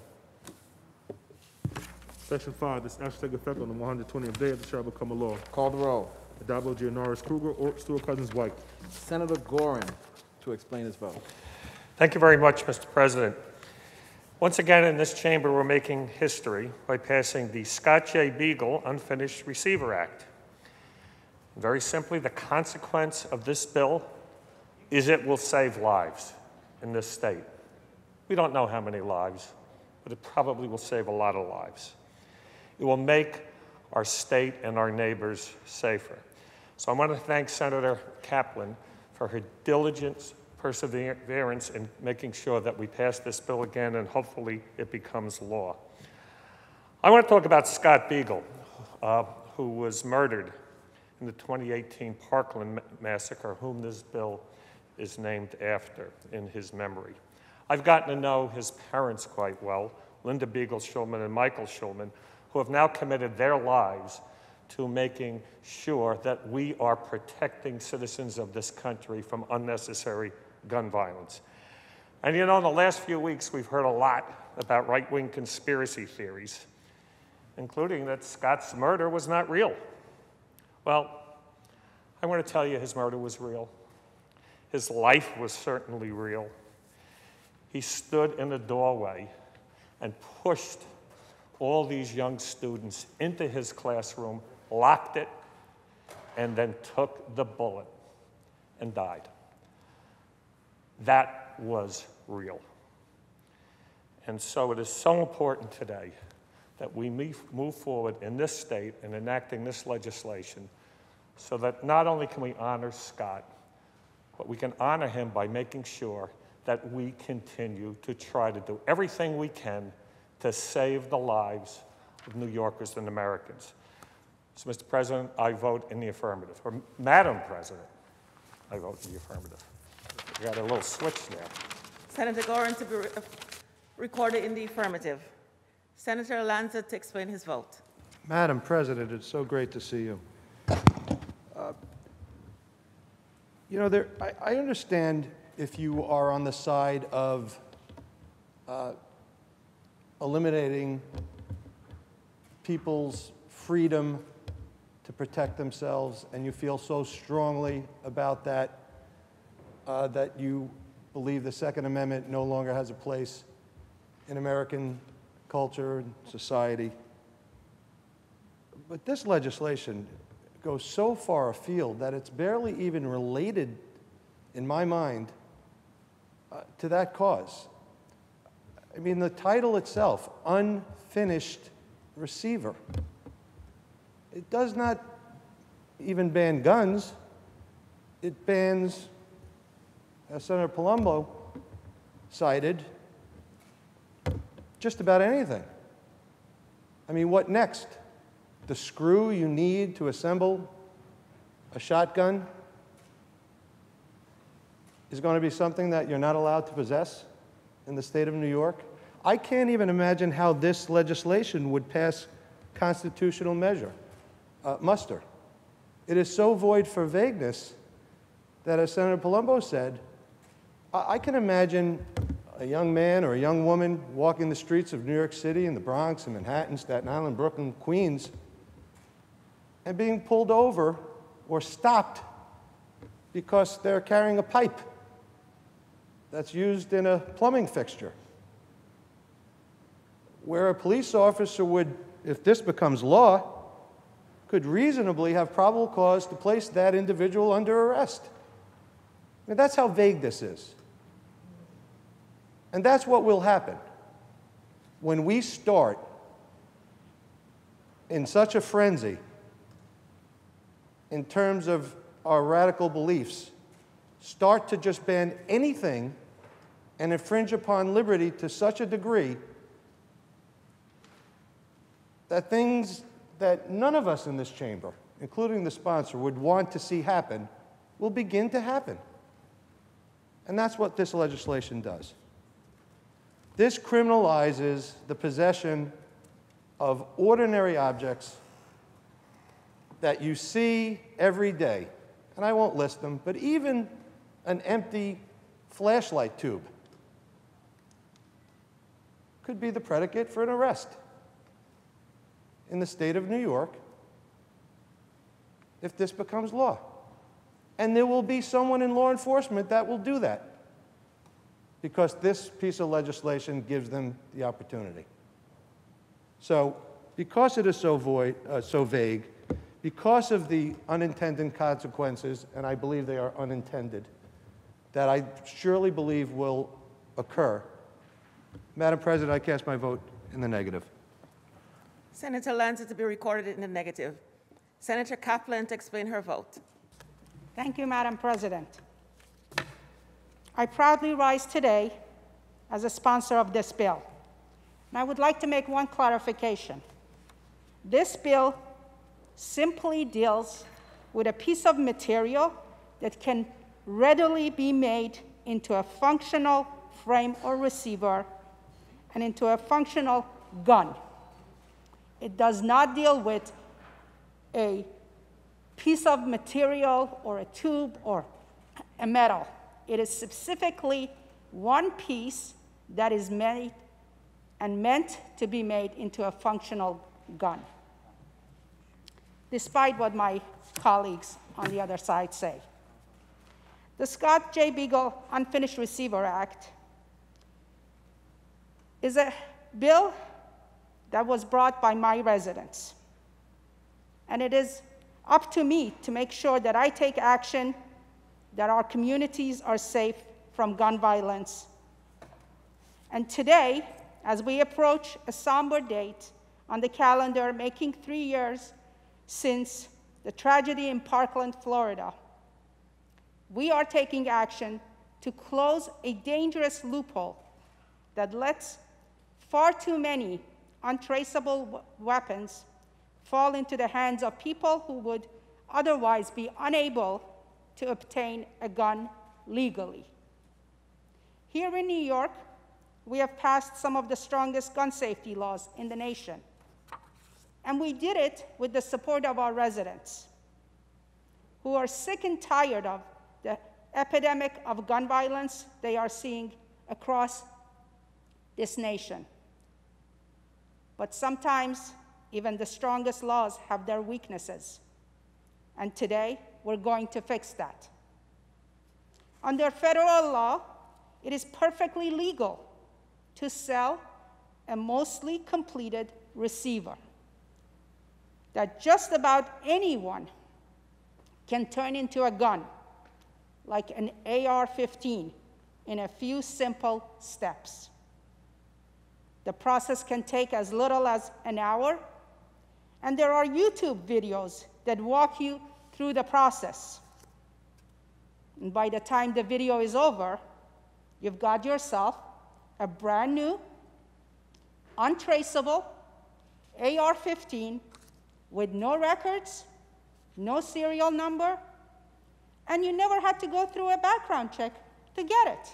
Section five, this act shall take effect on the one hundred twentieth day of the shall become a law. Call the roll. Addabbo, Gianaris, Kruger, or Stewart Cousins, White. Senator Gorin to explain his vote. Thank you very much, Mister President. Once again, in this chamber, we're making history by passing the Scott J. Beagle Unfinished Receiver Act. Very simply, the consequence of this bill is it will save lives in this state. We don't know how many lives, but it probably will save a lot of lives. It will make our state and our neighbors safer. So I want to thank Senator Kaplan for her diligent perseverance in making sure that we pass this bill again and hopefully it becomes law. I want to talk about Scott Beagle, uh, who was murdered in the twenty eighteen Parkland massacre, whom this bill is named after in his memory. I've gotten to know his parents quite well, Linda Beagle Schulman and Michael Schulman, who have now committed their lives to making sure that we are protecting citizens of this country from unnecessary gun violence. And you know, in the last few weeks, we've heard a lot about right-wing conspiracy theories, including that Scott's murder was not real. Well, I want to tell you his murder was real. His life was certainly real. He stood in the doorway and pushed all these young students into his classroom, locked it, and then took the bullet and died. That was real. And so it is so important today that we move forward in this state in enacting this legislation so that not only can we honor Scott, but we can honor him by making sure that we continue to try to do everything we can to save the lives of New Yorkers and Americans. So, Mister President, I vote in the affirmative. Or, Madam President, I vote in the affirmative. We got a little switch there. Senator Gorin to be re recorded in the affirmative. Senator Lanza to explain his vote. Madam President, it's so great to see you. Uh, you know, there, I, I understand if you are on the side of uh, eliminating people's freedom to protect themselves, and you feel so strongly about that, uh, that you believe the Second Amendment no longer has a place in American culture and society. But this legislation goes so far afield that it's barely even related, in my mind, uh, to that cause. I mean, the title itself, Unfinished Receiver, it does not even ban guns. it bans, as Senator Palumbo cited, just about anything. I mean, what next? The screw you need to assemble a shotgun is going to be something that you're not allowed to possess in the state of New York? I can't even imagine how this legislation would pass constitutional measure, uh, muster. It is so void for vagueness that, as Senator Palumbo said, I, I can imagine a young man or a young woman walking the streets of New York City and the Bronx and Manhattan, Staten Island, Brooklyn, Queens, and being pulled over or stopped because they're carrying a pipe that's used in a plumbing fixture, where a police officer would, if this becomes law, could reasonably have probable cause to place that individual under arrest. I mean, that's how vague this is. And that's what will happen when we start in such a frenzy in terms of our radical beliefs, start to just ban anything and infringe upon liberty to such a degree that things that none of us in this chamber, including the sponsor, would want to see happen, will begin to happen. And that's what this legislation does. This criminalizes the possession of ordinary objects that you see every day. And I won't list them, but even an empty flashlight tube could be the predicate for an arrest in the state of New York if this becomes law. And there will be someone in law enforcement that will do that because this piece of legislation gives them the opportunity. So because it is so void, uh, so vague, because of the unintended consequences, and I believe they are unintended, that I surely believe will occur, Madam President, I cast my vote in the negative. Senator Lanza to be recorded in the negative. Senator Kaplan to explain her vote. Thank you, Madam President. I proudly rise today as a sponsor of this bill. And I would like to make one clarification. This bill simply deals with a piece of material that can readily be made into a functional frame or receiver and into a functional gun. It does not deal with a piece of material or a tube or a metal. It is specifically one piece that is made and meant to be made into a functional gun, despite what my colleagues on the other side say. The Scott J. Beagle Unfinished Receiver Act is a bill that was brought by my residents. And it is up to me to make sure that I take action, that our communities are safe from gun violence. And today, as we approach a somber date on the calendar, making three years since the tragedy in Parkland, Florida, we are taking action to close a dangerous loophole that lets far too many untraceable weapons fall into the hands of people who would otherwise be unable to obtain a gun legally. Here in New York, we have passed some of the strongest gun safety laws in the nation. And we did it with the support of our residents, who are sick and tired of the epidemic of gun violence they are seeing across this nation. But sometimes, even the strongest laws have their weaknesses. And today, we're going to fix that. Under federal law, it is perfectly legal to sell a mostly completed receiver that just about anyone can turn into a gun, like an A R fifteen, in a few simple steps. The process can take as little as an hour, and there are YouTube videos that walk you through the process. And by the time the video is over, you've got yourself a brand new, untraceable A R fifteen with no records, no serial number, and you never had to go through a background check to get it.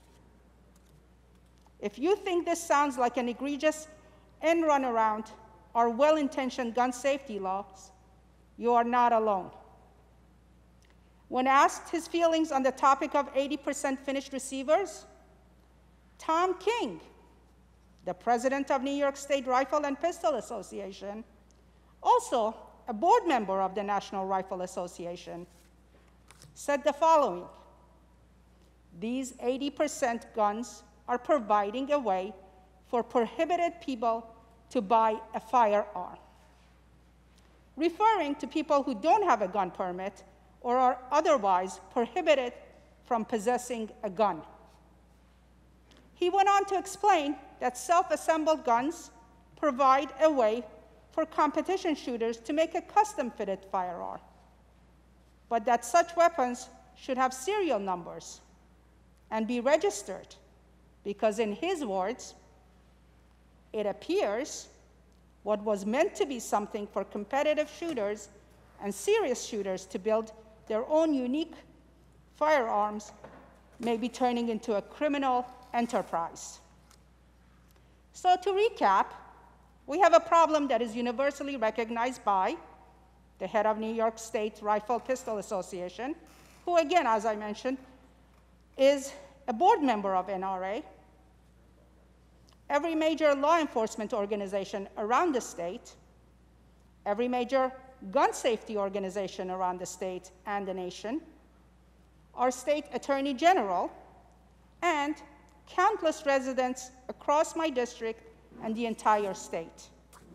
If you think this sounds like an egregious end run around our well-intentioned gun safety laws, you are not alone. When asked his feelings on the topic of eighty percent finished receivers, Tom King, the president of New York State Rifle and Pistol Association, also a board member of the National Rifle Association, said the following: these eighty percent guns are providing a way for prohibited people to buy a firearm, referring to people who don't have a gun permit or are otherwise prohibited from possessing a gun. He went on to explain that self-assembled guns provide a way for competition shooters to make a custom-fitted firearm, but that such weapons should have serial numbers and be registered, because in his words, it appears what was meant to be something for competitive shooters and serious shooters to build their own unique firearms may be turning into a criminal enterprise. So to recap, we have a problem that is universally recognized by the head of New York State Rifle Pistol Association, who again, as I mentioned, is a board member of N R A, every major law enforcement organization around the state, every major gun safety organization around the state and the nation, our state attorney general, and countless residents across my district and the entire state.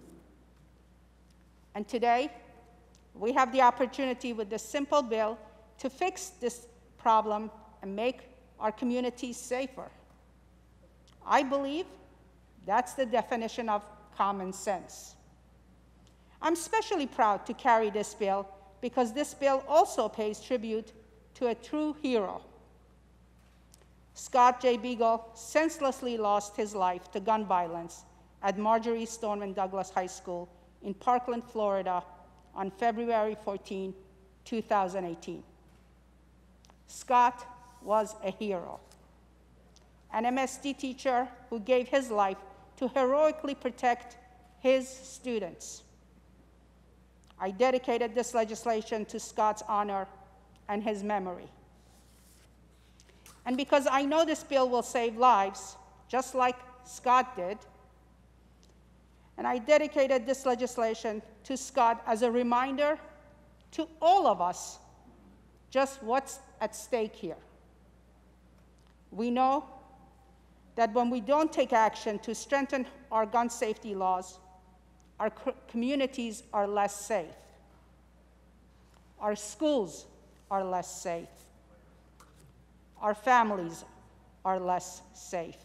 And today, we have the opportunity with this simple bill to fix this problem and make our communities safer. I believe that's the definition of common sense. I'm especially proud to carry this bill because this bill also pays tribute to a true hero. Scott J. Beagle senselessly lost his life to gun violence at Marjorie Stoneman Douglas High School in Parkland, Florida on February fourteenth, two thousand eighteen. Scott was a hero, an M S D teacher who gave his life to heroically protect his students. I dedicated this legislation to Scott's honor and his memory. And because I know this bill will save lives, just like Scott did, and I dedicated this legislation to Scott as a reminder to all of us just what's at stake here. We know that when we don't take action to strengthen our gun safety laws, our communities are less safe. Our schools are less safe. Our families are less safe.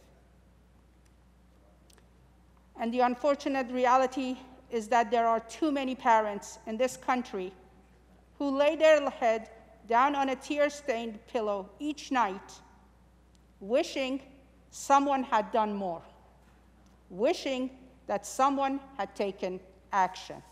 And the unfortunate reality is that there are too many parents in this country who lay their head down on a tear-stained pillow each night, wishing someone had done more, wishing that someone had taken action.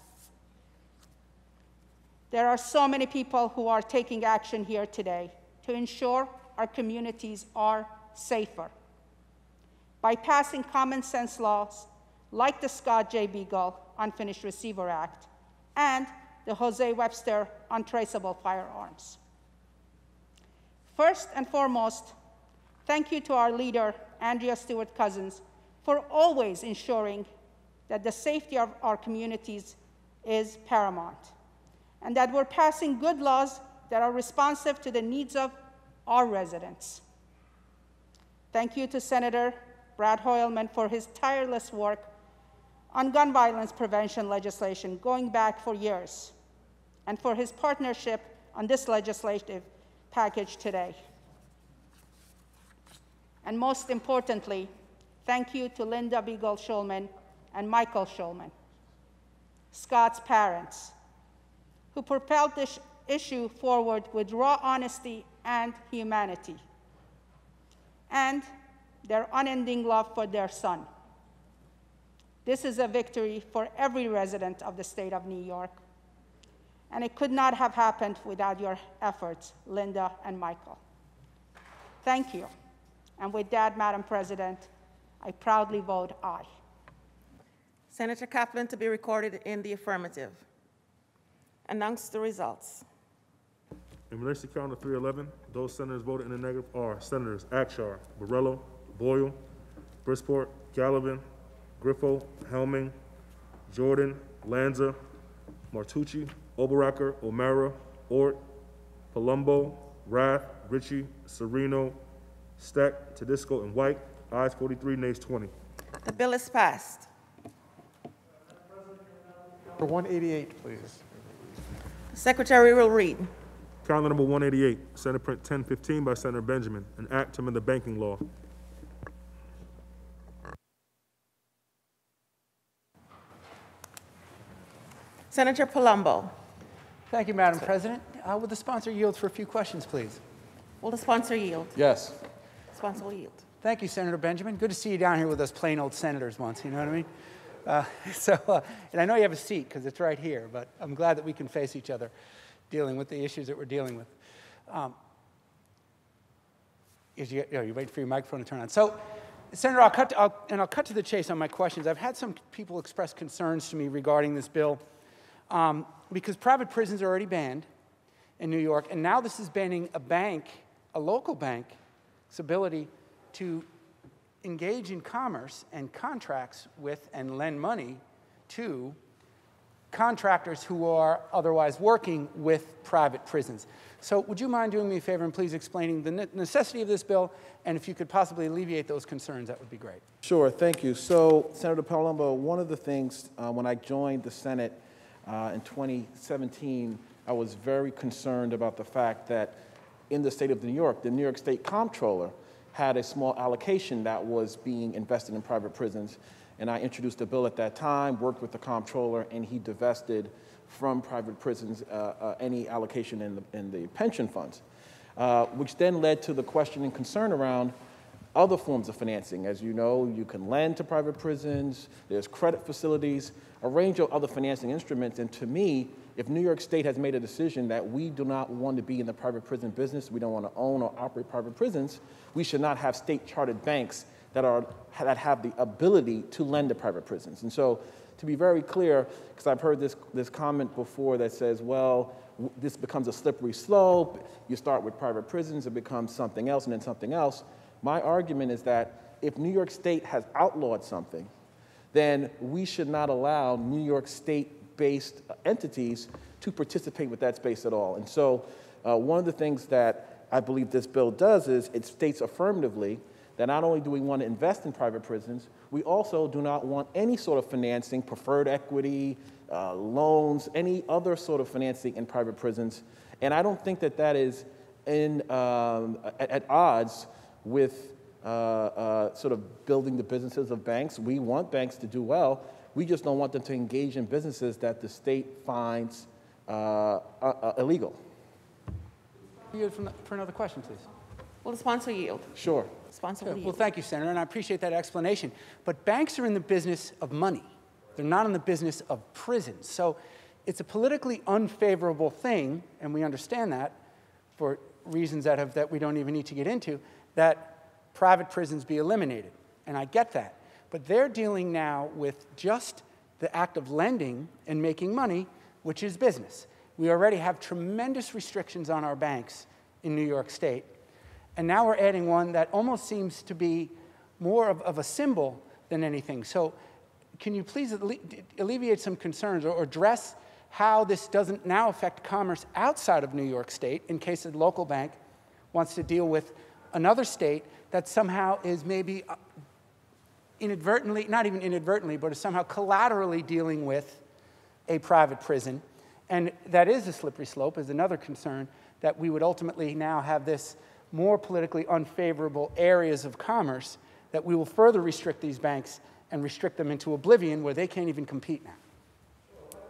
There are so many people who are taking action here today to ensure our communities are safer by passing common sense laws like the Scott J. Beagle Unfinished Receiver Act and the Jose Webster Untraceable Firearms. First and foremost, thank you to our leader, Andrea Stewart Cousins, for always ensuring that the safety of our communities is paramount, and that we're passing good laws that are responsive to the needs of our residents. Thank you to Senator Brad Hoylman for his tireless work on gun violence prevention legislation going back for years, and for his partnership on this legislative package today. And most importantly, thank you to Linda Beagle Shulman and Michael Shulman, Scott's parents, who propelled this issue forward with raw honesty and humanity, and their unending love for their son. This is a victory for every resident of the state of New York, and it could not have happened without your efforts, Linda and Michael. Thank you. And with that, Madam President, I proudly vote aye. Senator Kaplan to be recorded in the affirmative. Announce the results. In relation to count of three eleven, those senators voted in the negative are Senators Akshar, Borrello, Boyle, Brisport, Gallivan, Griffo, Helming, Jordan, Lanza, Martucci, Oberacker, O'Mara, Ort, Palumbo, Rath, Ritchie, Sereno, Steck, Tedisco, and White. Ayes forty-three, nays twenty. The bill is passed. For one eighty-eight, please. The Secretary will read. Calendar number one eighty-eight, Senate Print ten fifteen by Senator Benjamin, an act to amend the banking law. Senator Palumbo. Thank you, Madam President. Uh, will the sponsor yield for a few questions, please? Will the sponsor yield? Yes. Sponsor will yield. Thank you, Senator Benjamin. Good to see you down here with us plain old senators once, you know what I mean? Uh, so, uh, and I know you have a seat because it's right here, but I'm glad that we can face each other dealing with the issues that we're dealing with. Um, is you, oh, you're waiting for your microphone to turn on. So, Senator, I'll cut to, I'll, and I'll cut to the chase on my questions. I've had some people express concerns to me regarding this bill um, because private prisons are already banned in New York, and now this is banning a bank, a local bank's ability to engage in commerce and contracts with and lend money to contractors who are otherwise working with private prisons. So would you mind doing me a favor and please explaining the necessity of this bill, and if you could possibly alleviate those concerns, that would be great. Sure, thank you. So, Senator Palumbo, one of the things uh, when I joined the Senate uh, in twenty seventeen, I was very concerned about the fact that in the state of New York, the New York State Comptroller had a small allocation that was being invested in private prisons. And I introduced a bill at that time, worked with the comptroller, and he divested from private prisons uh, uh, any allocation in the, in the pension funds, uh, which then led to the question and concern around other forms of financing. As you know, you can lend to private prisons, there's credit facilities, a range of other financing instruments. And to me, if New York State has made a decision that we do not want to be in the private prison business, we don't want to own or operate private prisons, we should not have state-chartered banks that, are, that have the ability to lend to private prisons. And so, to be very clear, because I've heard this, this comment before that says, well, w this becomes a slippery slope, you start with private prisons, it becomes something else and then something else. My argument is that if New York State has outlawed something, then we should not allow New York State-based entities to participate with that space at all. And so uh, one of the things that I believe this bill does is it states affirmatively that not only do we want to invest in private prisons, we also do not want any sort of financing, preferred equity, uh, loans, any other sort of financing in private prisons. And I don't think that that is in, um, at, at odds with uh, uh, sort of building the businesses of banks. We want banks to do well. We just don't want them to engage in businesses that the state finds uh, uh, illegal. Yield for another question, please. Will the sponsor yield? Sure. Sponsor will yield. Well, thank you, Senator, and I appreciate that explanation. But banks are in the business of money. They're not in the business of prisons. So it's a politically unfavorable thing, and we understand that for reasons that, have, that we don't even need to get into, that private prisons be eliminated. And I get that. But they're dealing now with just the act of lending and making money, which is business. We already have tremendous restrictions on our banks in New York State. And now we're adding one that almost seems to be more of, of a symbol than anything. So can you please alle alleviate some concerns or, or address how this doesn't now affect commerce outside of New York State in case a local bank wants to deal with another state that somehow is maybe inadvertently, not even inadvertently, but is somehow collaterally dealing with a private prison. And that is a slippery slope, is another concern, that we would ultimately now have this more politically unfavorable areas of commerce, that we will further restrict these banks and restrict them into oblivion where they can't even compete now.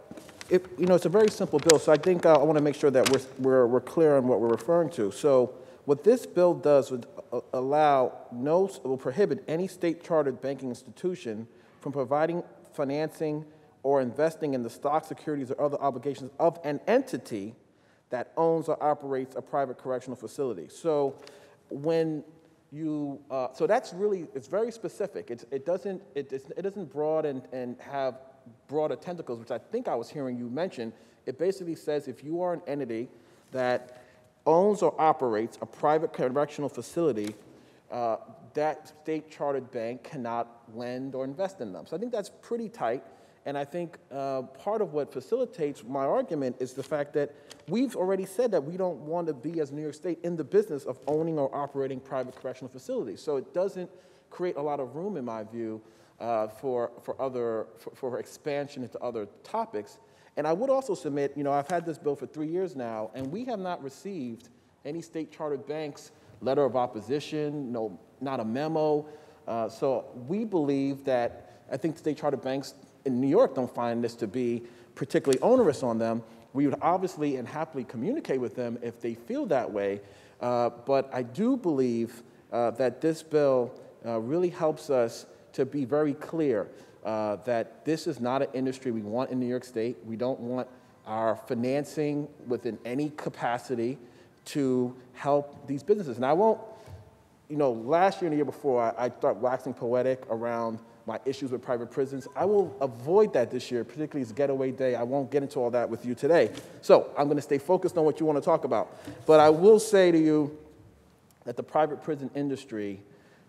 It, you know, it's a very simple bill, so I think uh, I want to make sure that we're, we're, we're clear on what we're referring to. So what this bill does would uh, allow no, will prohibit any state chartered banking institution from providing financing or investing in the stock, securities, or other obligations of an entity that owns or operates a private correctional facility. So when you, uh, so that's really, it's very specific. It's, it doesn't, it, it's, it doesn't broad and, and have broader tentacles, which I think I was hearing you mention. It basically says if you are an entity that owns or operates a private correctional facility, uh, that state chartered bank cannot lend or invest in them. So I think that's pretty tight. And I think uh, part of what facilitates my argument is the fact that we've already said that we don't want to be, as New York State, in the business of owning or operating private correctional facilities. So it doesn't create a lot of room, in my view, uh, for, for, other, for, for expansion into other topics. And I would also submit, you know, I've had this bill for three years now, and we have not received any state chartered bank's letter of opposition, no, not a memo. Uh, so we believe that, I think state chartered banks in New York don't find this to be particularly onerous on them. We would obviously and happily communicate with them if they feel that way. Uh, but I do believe uh, that this bill uh, really helps us to be very clear uh, that this is not an industry we want in New York State. We don't want our financing within any capacity to help these businesses. And I won't, you know, last year and the year before, I, I started waxing poetic around my issues with private prisons. I will avoid that this year, particularly as Getaway Day. I won't get into all that with you today. So I'm going to stay focused on what you want to talk about. But I will say to you that the private prison industry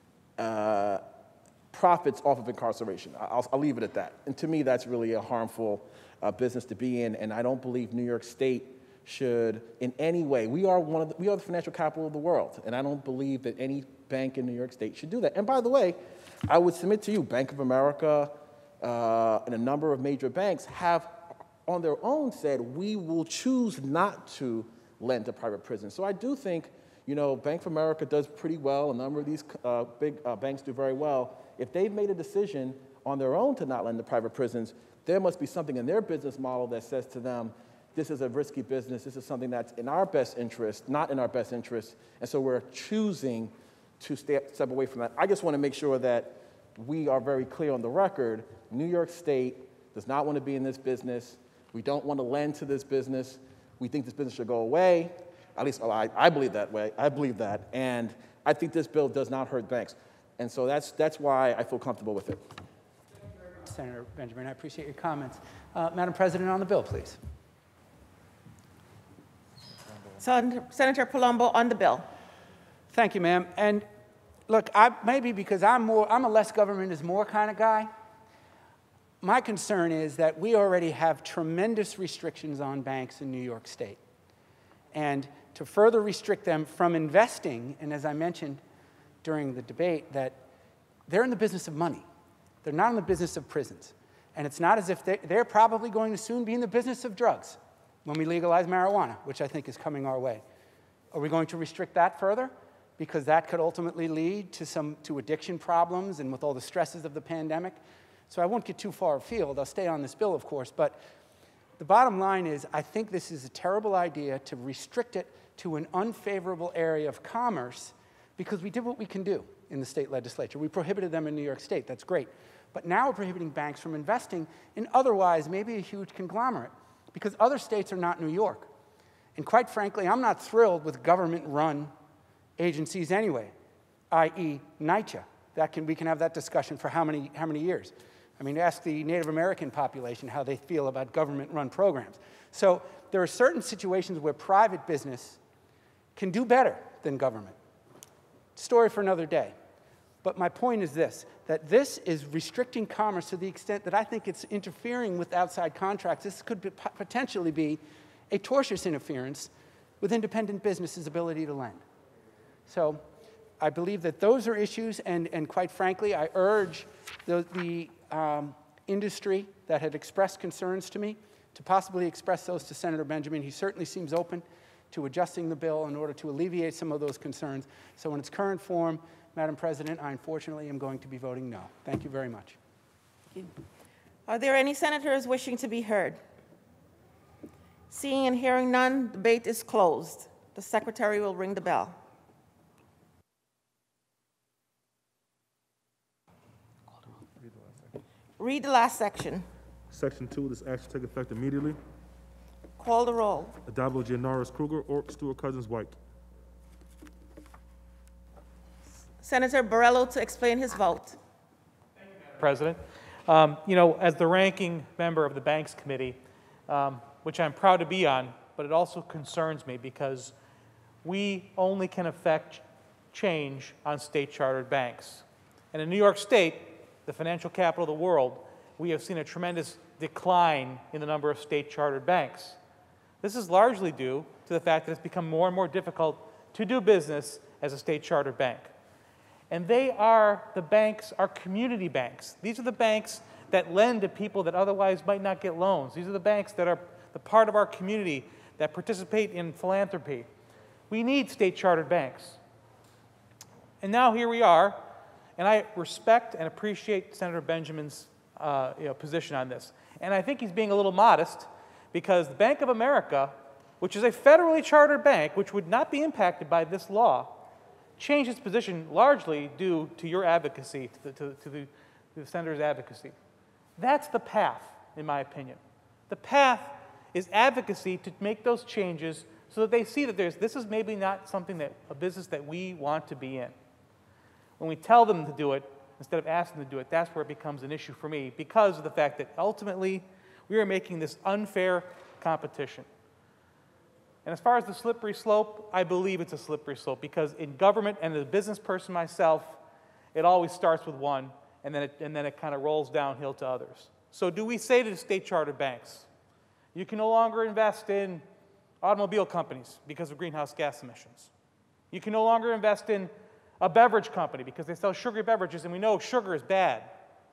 uh, profits off of incarceration. I'll, I'll leave it at that. And to me, that's really a harmful uh, business to be in. And I don't believe New York State should in any way, we are one of the, we are the financial capital of the world. And I don't believe that any bank in New York State should do that. And by the way, I would submit to you, Bank of America uh, and a number of major banks have on their own said, we will choose not to lend to private prisons. So I do think, you know, Bank of America does pretty well. A number of these uh, big uh, banks do very well. If they've made a decision on their own to not lend to private prisons, there must be something in their business model that says to them, this is a risky business, this is something that's in our best interest, not in our best interest, and so we're choosing to step, step away from that. I just want to make sure that we are very clear on the record. New York State does not want to be in this business. We don't want to lend to this business. We think this business should go away. At least well, I, I believe that way. I believe that. And I think this bill does not hurt banks. And so that's, that's why I feel comfortable with it. Senator Benjamin, I appreciate your comments. Uh, Madam President, on the bill, please. Sen- Senator Palumbo on the bill. Thank you, ma'am. And look, I, maybe because I'm more, I'm a less government is more kind of guy. My concern is that we already have tremendous restrictions on banks in New York State. And to further restrict them from investing, and as I mentioned during the debate, that they're in the business of money. They're not in the business of prisons. And it's not as if they're, they're probably going to soon be in the business of drugs when we legalize marijuana, which I think is coming our way. Are we going to restrict that further? Because that could ultimately lead to some to addiction problems and with all the stresses of the pandemic. So I won't get too far afield. I'll stay on this bill, of course. But the bottom line is I think this is a terrible idea to restrict it to an unfavorable area of commerce because we did what we can do in the state legislature. We prohibited them in New York State. That's great. But now we're prohibiting banks from investing in otherwise maybe a huge conglomerate because other states are not New York. And quite frankly, I'm not thrilled with government-run agencies anyway, that is. NYCHA. That can, we can have that discussion for how many, how many years. I mean, ask the Native American population how they feel about government-run programs. So there are certain situations where private business can do better than government. Story for another day. But my point is this, that this is restricting commerce to the extent that I think it's interfering with outside contracts. This could be, potentially be a tortious interference with independent businesses' ability to lend. So I believe that those are issues, and, and quite frankly, I urge the, the um, industry that had expressed concerns to me to possibly express those to Senator Benjamin. He certainly seems open to adjusting the bill in order to alleviate some of those concerns. So in its current form, Madam President, I unfortunately am going to be voting no. Thank you very much. Thank you. Are there any senators wishing to be heard? Seeing and hearing none, debate is closed. The secretary will ring the bell. Read the last section. Section two, this act shall take effect immediately. Call the roll. Adavo, Gianaris, Kruger, Ork, Stewart, Cousins, White. Senator Borrello to explain his vote. President. Um, you know, as the ranking member of the Banks Committee, um, which I'm proud to be on, but it also concerns me because we only can affect change on state-chartered banks. And in New York State, the financial capital of the world, we have seen a tremendous decline in the number of state-chartered banks. This is largely due to the fact that it's become more and more difficult to do business as a state-chartered bank. And they are, the banks are community banks. These are the banks that lend to people that otherwise might not get loans. These are the banks that are the part of our community that participate in philanthropy. We need state-chartered banks. And now here we are, and I respect and appreciate Senator Benjamin's uh, you know, position on this. And I think he's being a little modest because the Bank of America, which is a federally chartered bank, which would not be impacted by this law, changed its position largely due to your advocacy, to the, to, to, the, to the Senator's advocacy. That's the path, in my opinion. The path is advocacy to make those changes so that they see that there's, this is maybe not something that, a business that we want to be in. When we tell them to do it, instead of asking them to do it, that's where it becomes an issue for me because of the fact that ultimately we are making this unfair competition. And as far as the slippery slope, I believe it's a slippery slope because in government and as a business person myself, it always starts with one and then it, and then it kind of rolls downhill to others. So do we say to the state-chartered banks, you can no longer invest in automobile companies because of greenhouse gas emissions. You can no longer invest in a beverage company because they sell sugary beverages and we know sugar is bad.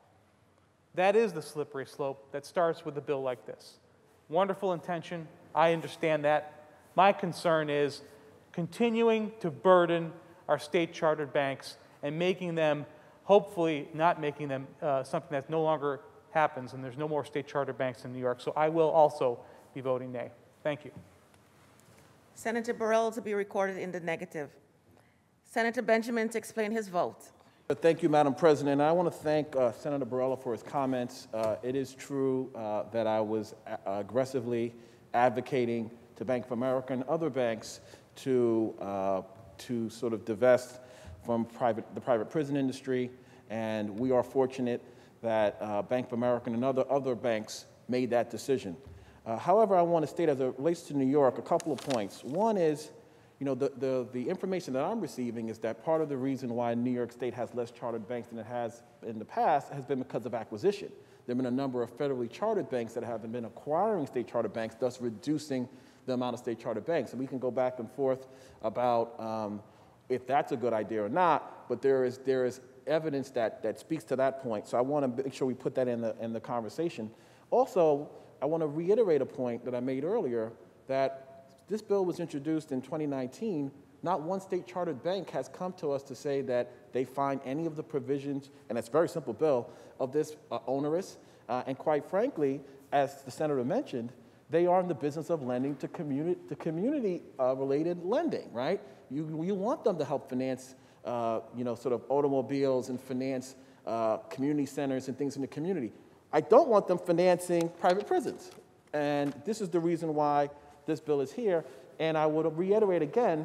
That is the slippery slope that starts with a bill like this. Wonderful intention, I understand that. My concern is continuing to burden our state-chartered banks and making them, hopefully not making them uh, something that no longer happens and there's no more state-chartered banks in New York. So I will also be voting nay. Thank you. Senator Borrello to be recorded in the negative. Senator Benjamin to explain his vote. Thank you, Madam President. I want to thank uh, Senator Borrello for his comments. Uh, it is true uh, that I was aggressively advocating to Bank of America and other banks to, uh, to sort of divest from private, the private prison industry. And we are fortunate that uh, Bank of America and other, other banks made that decision. Uh, however, I want to state as it relates to New York a couple of points. One is, you know, the, the, the information that I'm receiving is that part of the reason why New York State has less chartered banks than it has in the past has been because of acquisition. There have been a number of federally chartered banks that have been acquiring state chartered banks, thus reducing the amount of state chartered banks. And we can go back and forth about um, if that's a good idea or not, but there is, there is evidence that, that speaks to that point. So I want to make sure we put that in the, in the conversation. Also, I want to reiterate a point that I made earlier, that this bill was introduced in twenty nineteen. Not one state-chartered bank has come to us to say that they find any of the provisions, and it's a very simple bill, of this uh, onerous. Uh, and quite frankly, as the Senator mentioned, they are in the business of lending to community, to community-related uh, lending, right? You, you want them to help finance, uh, you know, sort of automobiles and finance uh, community centers and things in the community. I don't want them financing private prisons. And this is the reason why this bill is here. And I would reiterate again,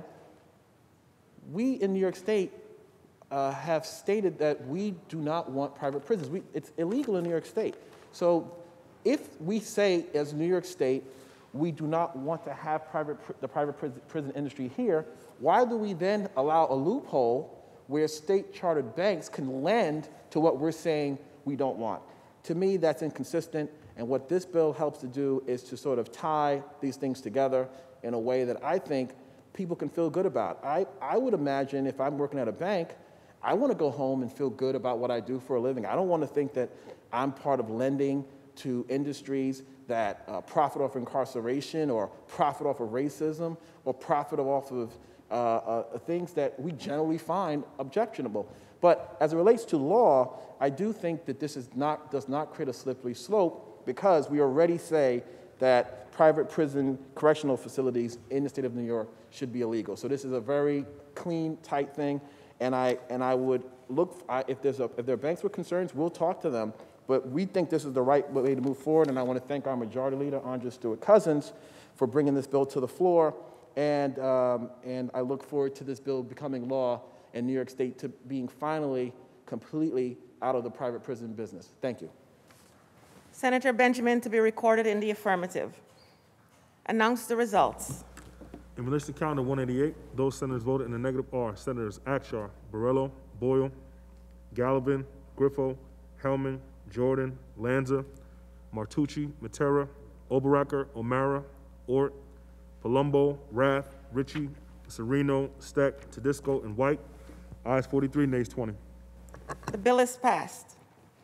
we in New York State uh, have stated that we do not want private prisons. We, it's illegal in New York State. So if we say as New York State, we do not want to have private, the private prison, prison industry here, why do we then allow a loophole where state-chartered banks can lend to what we're saying we don't want? To me, that's inconsistent, and what this bill helps to do is to sort of tie these things together in a way that I think people can feel good about. I, I would imagine if I'm working at a bank, I want to go home and feel good about what I do for a living. I don't want to think that I'm part of lending to industries that uh, profit off incarceration or profit off of racism or profit off of uh, uh, things that we generally find objectionable. But as it relates to law, I do think that this is not, does not create a slippery slope because we already say that private prison correctional facilities in the state of New York should be illegal. So this is a very clean, tight thing. And I, and I would look, I, if, there's a, if there are banks with concerns, we'll talk to them. But we think this is the right way to move forward, and I want to thank our Majority Leader, Andrea Stewart-Cousins, for bringing this bill to the floor. And, um, and I look forward to this bill becoming law in New York State, to being finally completely out of the private prison business. Thank you. Senator Benjamin to be recorded in the affirmative. Announce the results. In relation to calendar one eighty-eight, those senators voted in the negative are Senators Akshar, Borrello, Boyle, Gallivan, Griffo, Hellman, Jordan, Lanza, Martucci, Matera, Oberacker, O'Mara, Ort, Palumbo, Rath, Ritchie, Sereno, Steck, Tedisco, and White. Ayes forty-three, nays twenty. The bill is passed.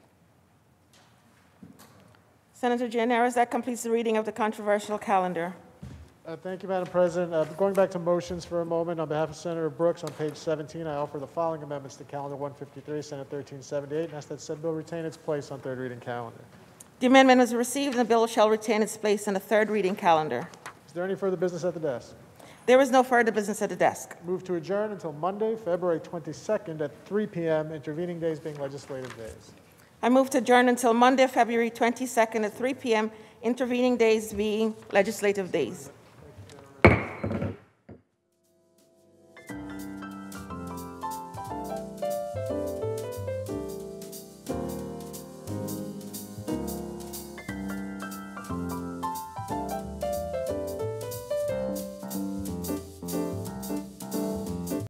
Senator Gianaris, that completes the reading of the controversial calendar. Uh, Thank you, Madam President. Uh, Going back to motions for a moment, on behalf of Senator Brooks, on page seventeen, I offer the following amendments to Calendar one fifty-three, Senate thirteen seventy-eight, and ask that said bill retain its place on third reading calendar. The amendment is received, and the bill shall retain its place on the third reading calendar. Is there any further business at the desk? There is no further business at the desk. Move to adjourn until Monday, February twenty-second at three p m, intervening days being legislative days. I move to adjourn until Monday, February twenty-second at three p m, intervening days being legislative days.